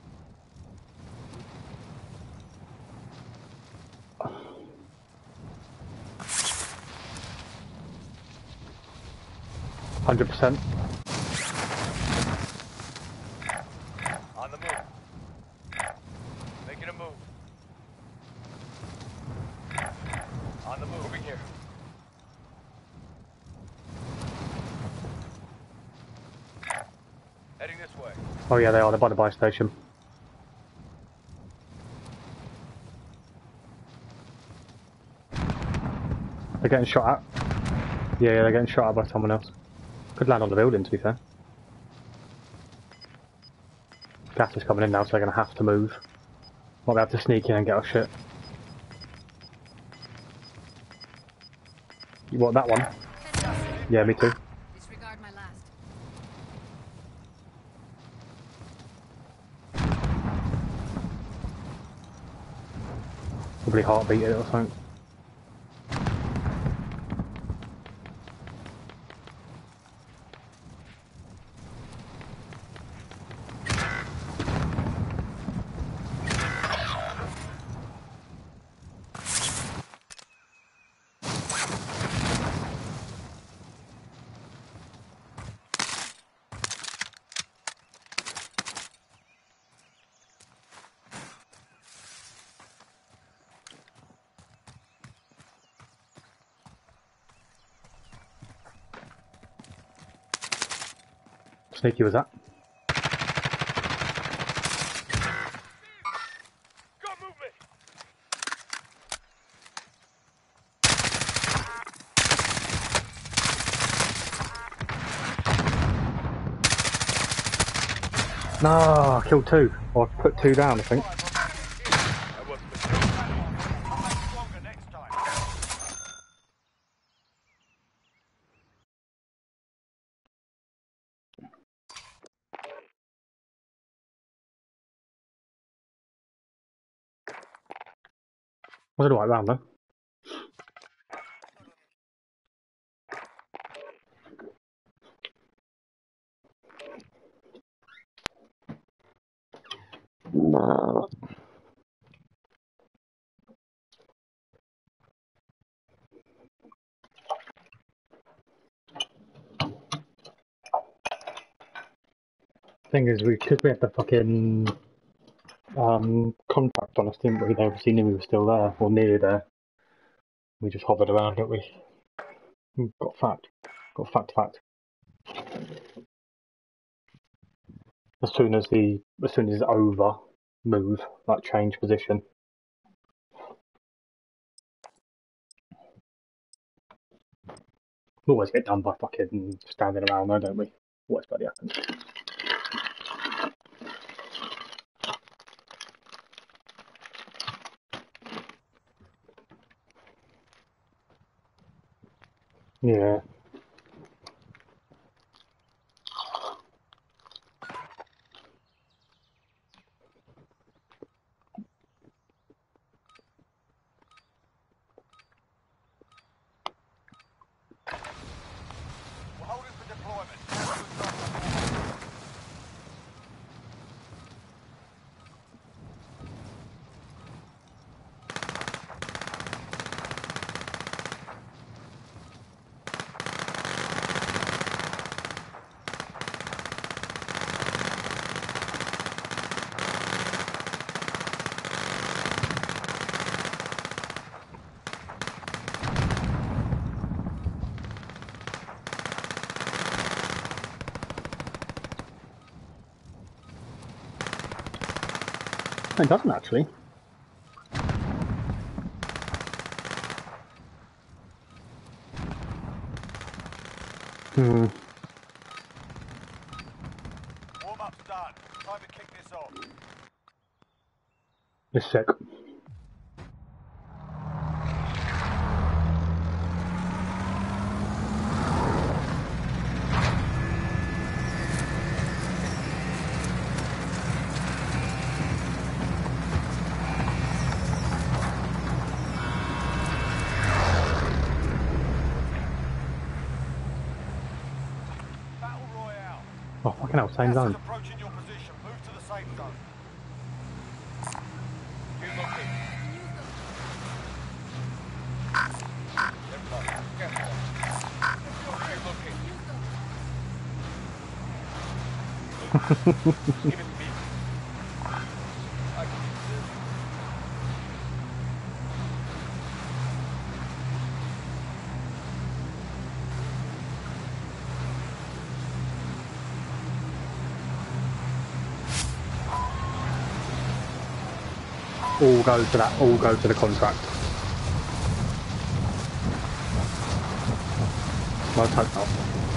Hundred percent. On the move. Making a move. On the move. Moving here. Heading this way. Oh yeah, they are. They're by the buy station. They're getting shot at. Yeah, yeah, they're getting shot at by someone else. Could land on the building, to be fair. Gas is coming in now, so they're going to have to move. Might be able to sneak in and get our shit. You want that one? Yeah, me too. Disregard my last. Probably heartbeat it or something. Sneaky was that? Got movement! No, I killed two. Or I put two down, I think. I wasn't mistaken. Come back stronger next time. Was it the right round though? Thing is, we because we had the fucking um, contract on us, didn't we? They obviously knew we were still there, or nearly there. We just hovered around, didn't we? We got fact. Got fact, fact. As soon as the, as soon as it's over, move, like change position. We always get done by fucking standing around though, don't we? Always bloody happens. Yeah. We're holding for deployment. It doesn't actually. Hmm. Warm-up's done. Time to kick this off. It's sick. Battle Royale. Oh fucking hell, same Gas is zone. approaching your position. Move to the safe zone. Relocate. Never mind. Careful. Relocate. Give it to me. I can use this. All go to that. All go to the contract. Well, let's hope not.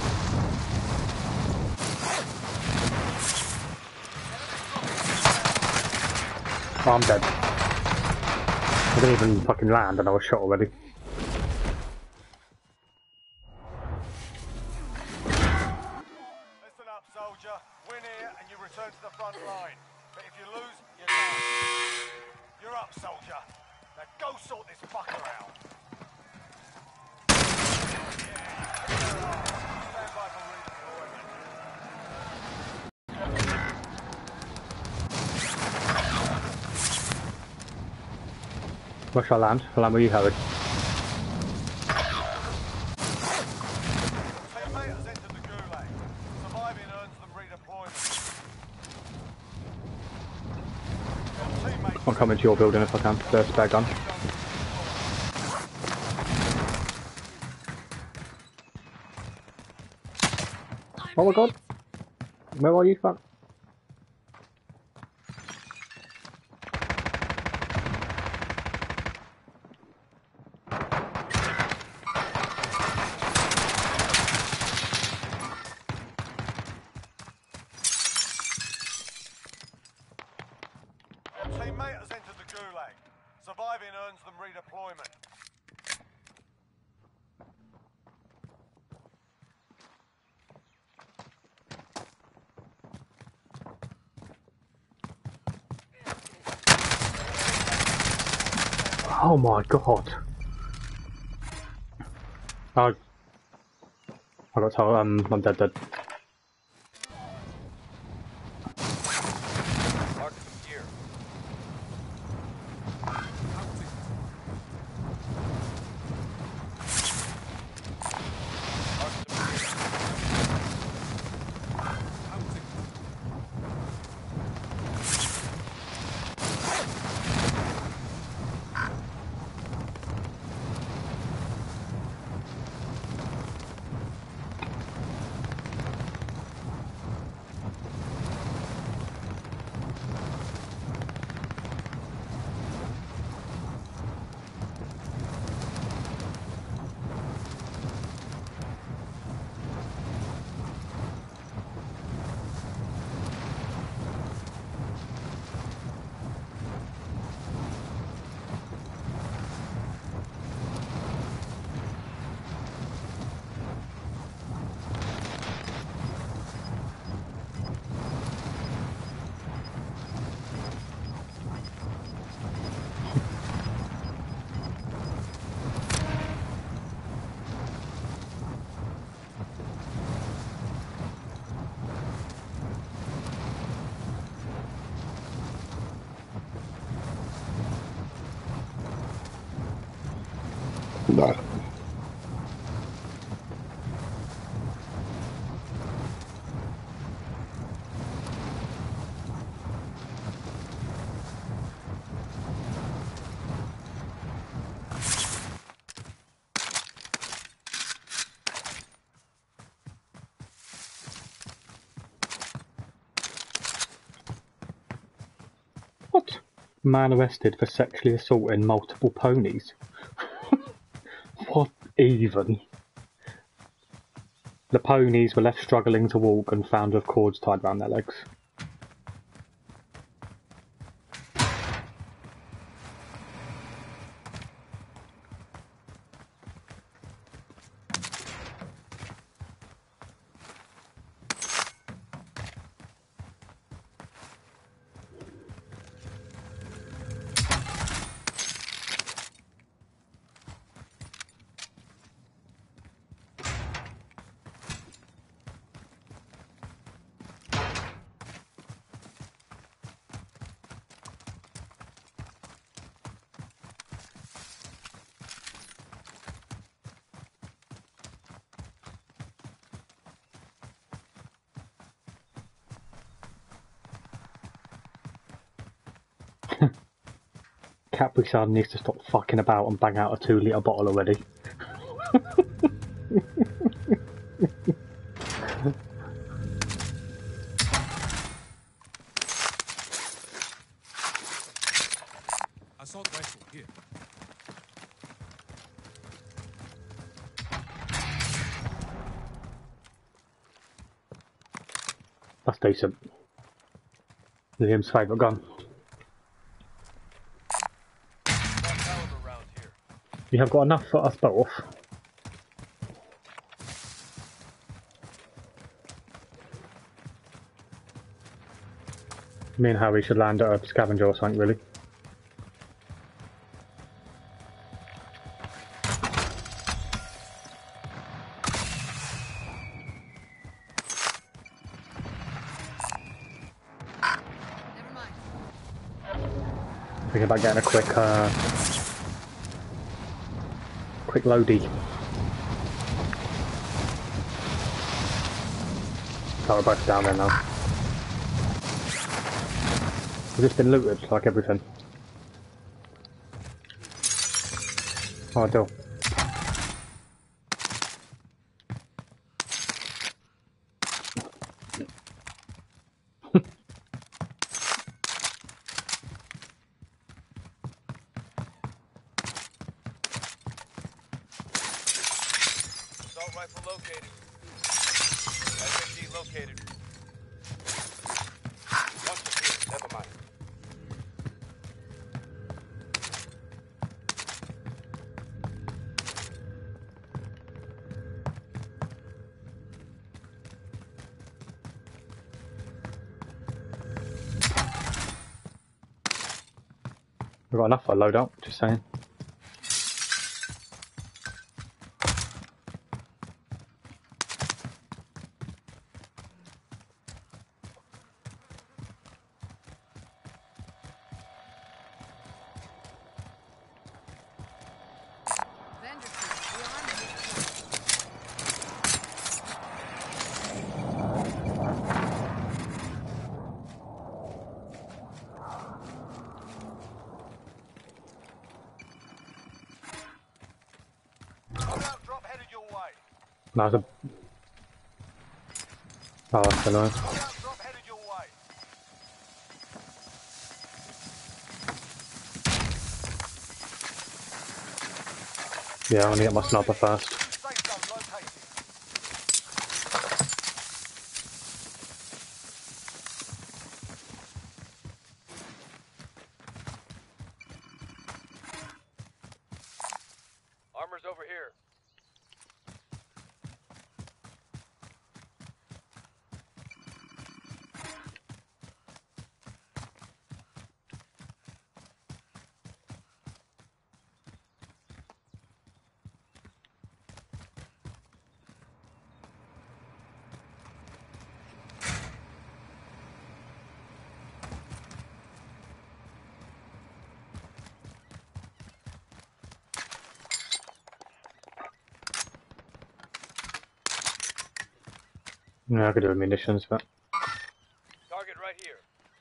Oh, I'm dead. I didn't even fucking land and I was shot already. Listen up, soldier. Win here and you return to the front line. But if you lose, you're done. You're up, soldier. Now go sort this fucker out. Stand by for redeployment. Where shall I land? I'll land where you, Howard. Teammate has entered the gulag. Surviving earns them redeployment. Your teammate I'll come into your building if I can. The spare gun. Oh my god! Where are you, fuck? Your teammate has entered the gulag. Surviving earns them redeployment. Oh my god! I, I got told um, I'm dead dead. Mark some gear. Mark some gear. No. What? Man arrested for sexually assaulting multiple ponies. What even? The ponies were left struggling to walk and found with cords tied around their legs. Capri-Sun needs to stop fucking about and bang out a two litre bottle already. Assault rifle here. That's decent. Liam's favourite gun. Small caliber rounds here. You have got enough for us both. Me and Harry should land at a scavenger or something, really. Never mind. Thinking about getting a quick, uh, quick loadie. Oh, we're both down there now. We've just been looted, like everything. Oh, I do. Assault rifle located. S M G located. Once here, never mind. We've got enough for a loadout, just saying. Vendor key. The arm is- Loadout drop headed your way. No, it's a... Oh, that's annoying. Loadout drop headed your way. Yeah, I'm gonna get my sniper first. Safe zone located. Armor's over here. Yeah, I could do with munitions, but... Target right here.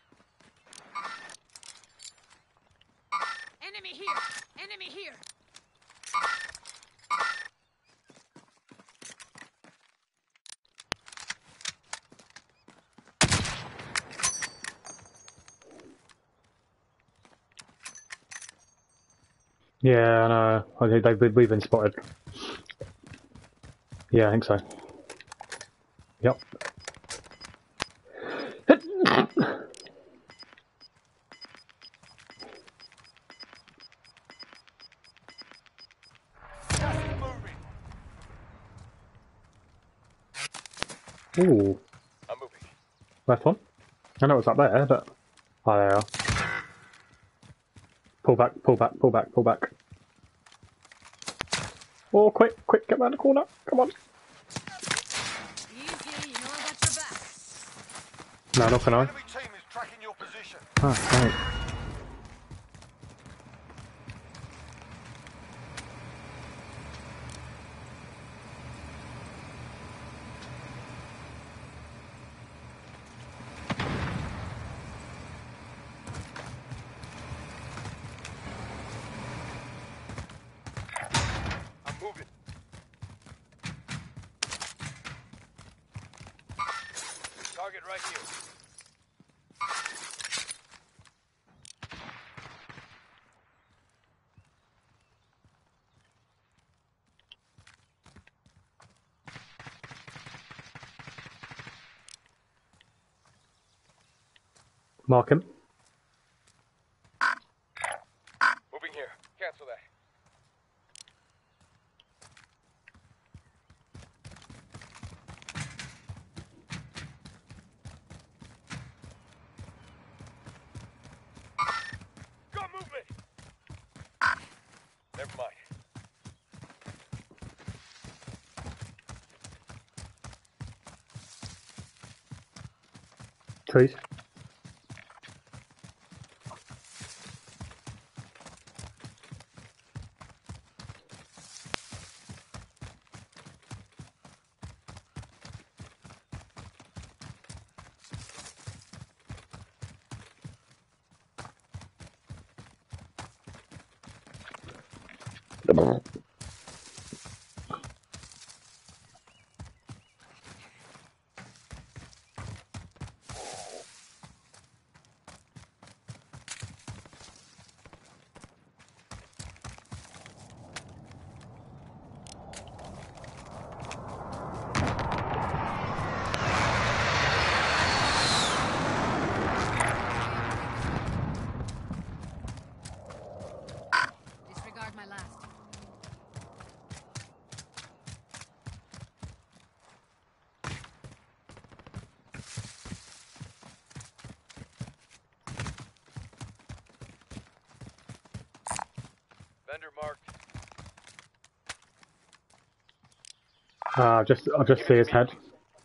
Enemy here! Enemy here! Yeah, I know. I think they've, we've been spotted. Yeah, I think so. Yep. Gas is moving. Ooh, I'm moving. left one. I know it's up there, but... Oh, there you are. Pull back, pull back, pull back, pull back. Oh, quick, quick, get round the corner. Come on. Easy, you know I got your back. No, not can I. Enemy team is tracking your position. Ah, right. I'm moving. Target right here. Mark him. Moving here. Cancel that. Got movement! Never mind. Trees. Disregard my last. Vendor marked. Uh, just, I'll just see his head.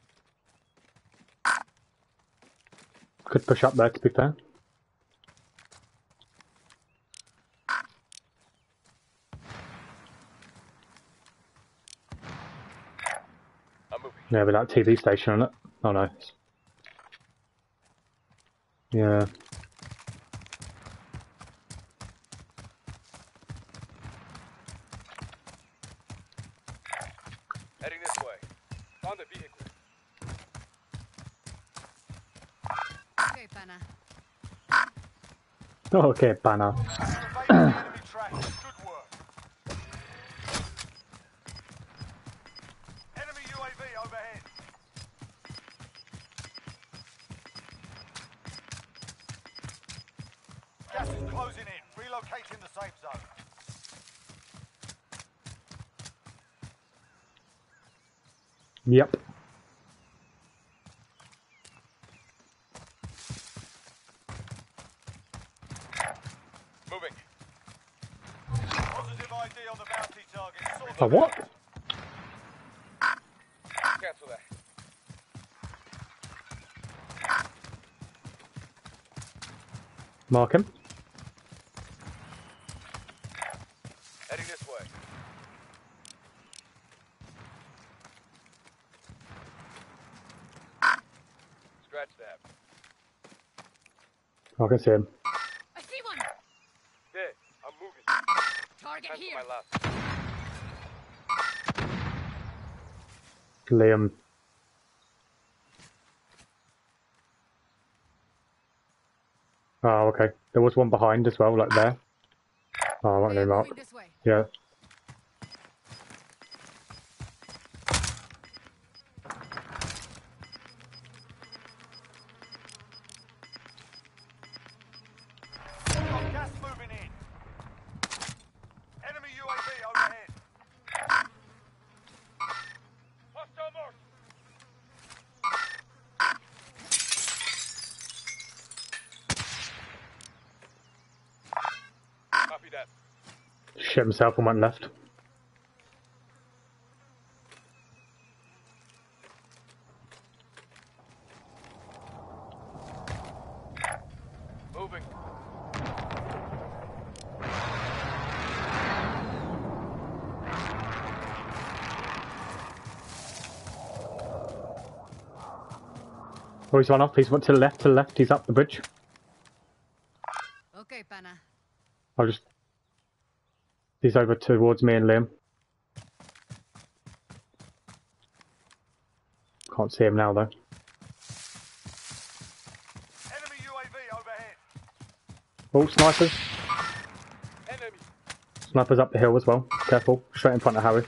Could push up there, to be fair. I'm moving. Yeah, with that T V station on it. Oh no. Yeah. Heading this way. Found the vehicle. Okay, Pana. Okay, banner. Evading the enemy track. Good work. Enemy U A V overhead. Gas is closing in. Relocating the safe zone. Yep. Moving. Positive I D on the bounty target. Sort A them what? out. Cancel that. Mark him. Heading this way. Scratch that. I can see him. I see one. Dead. I'm moving. Target Cancel here. my last. Liam. Oh, okay. There was one behind as well, like there. Oh, I won't They are name Mark. moving this way. Yeah. Got gas moving in. Enemy U A V overhead. Hostile mark. Copy that. Shit himself and went left. Moving. Oh, he's one off. He's went to the left, to the left. He's up the bridge. Okay, Pana. I'll just... He's over towards me and Liam. Can't see him now, though. Enemy U A V overhead. Oh, snipers. Enemy. Snipers up the hill as well. Careful. Straight in front of Harry.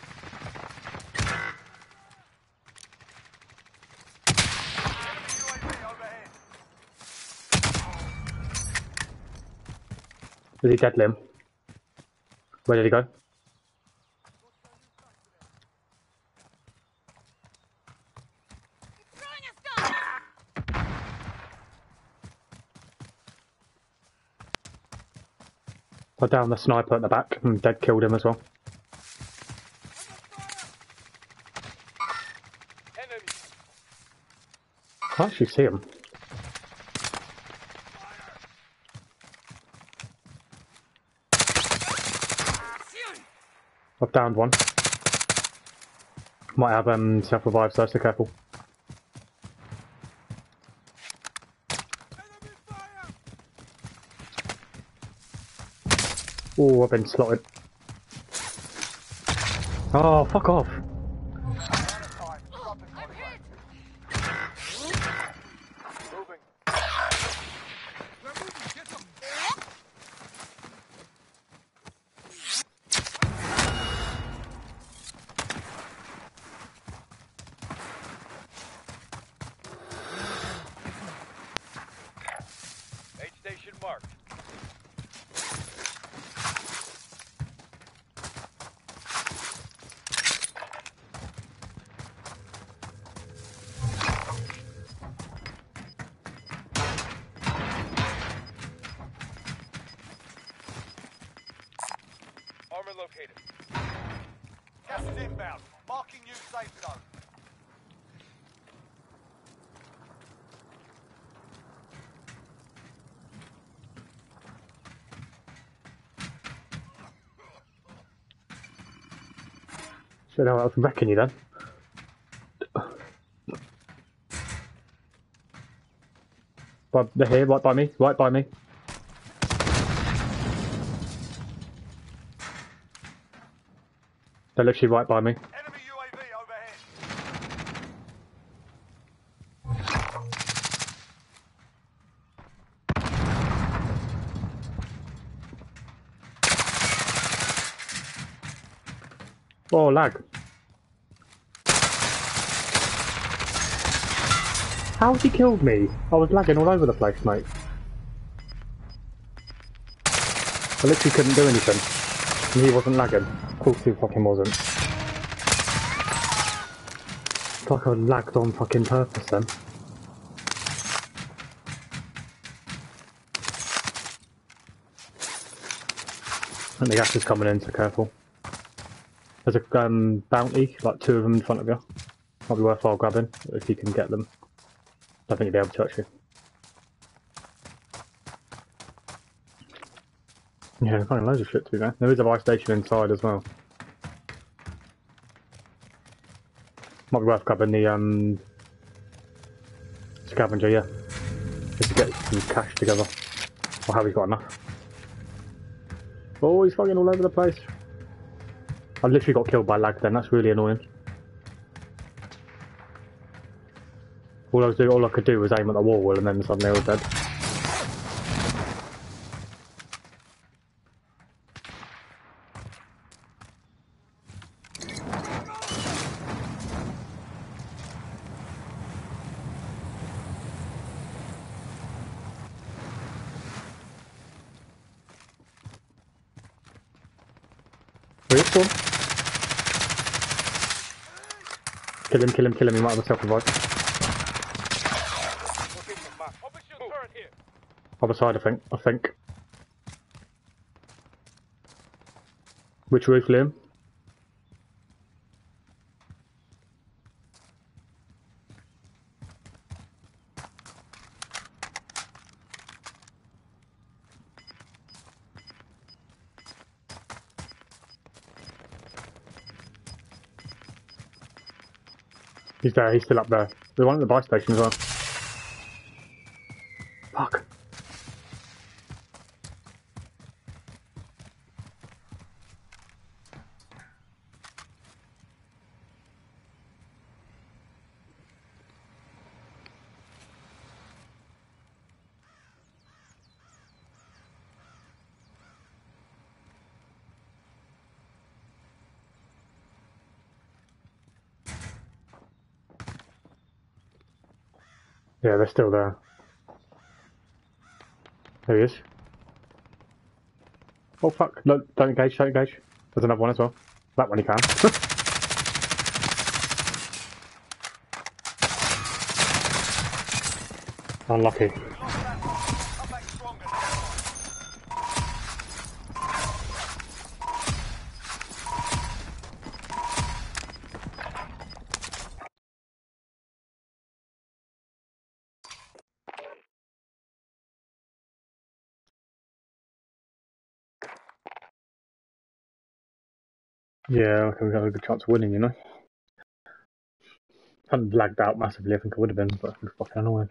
Enemy U A V overhead. Is he dead, Liam? Where did he go? Throwing a stun! I downed the sniper at the back and dead killed him as well. Enemy. I can't actually see him. I've downed one. Might have um, self-revive, so so careful. Oh, I've been slotted. Oh, fuck off. I'm hit! Moving. We're moving. Get them. Aid station marked. Armor located. Gas is inbound. Marking new safe zone. Shit, I was wrecking you then. But they're here, right by me, right by me. They're literally right by me. Enemy U A V overhead. Oh, lag. How's he killed me? I was lagging all over the place, mate. I literally couldn't do anything. And he wasn't lagging. Of course he fucking wasn't. It's like I lagged on fucking purpose then. And the gas is coming in, so careful. There's a um, bounty, like two of them in front of you. Might be worthwhile grabbing, if you can get them. I don't think you'll be able to touch you. Yeah, there's loads of shit to be there. There is a buy station inside as well. Might be worth grabbing the um, scavenger, yeah. Just to get some cash together. Or have he got enough? Oh, he's fucking all over the place. I literally got killed by lag then, that's really annoying. All I was doing, all I could do was aim at the wall and then suddenly I was dead. Respawn. Kill him, kill him, kill him, he might have a self-revive. Location marked. Open shield turret here. Other side, I think. I think. Which roof, Liam? He's there, he's still up there. There's one at the buy station as well. Fuck. Yeah, they're still there. There he is. Oh fuck! Look, don't engage, don't engage. There's another one as well. That one you can. Unlucky. We lost that one. Come back stronger next time. Yeah, I think we got a good chance of winning, you know. Hadn't lagged out massively, I think I would have been, but it was fucking annoying.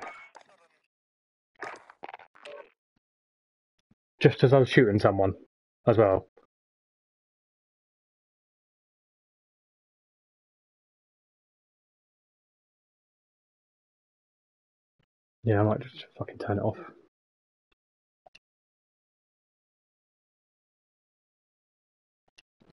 Just as I was shooting someone as well. Yeah, I might just fucking turn it off.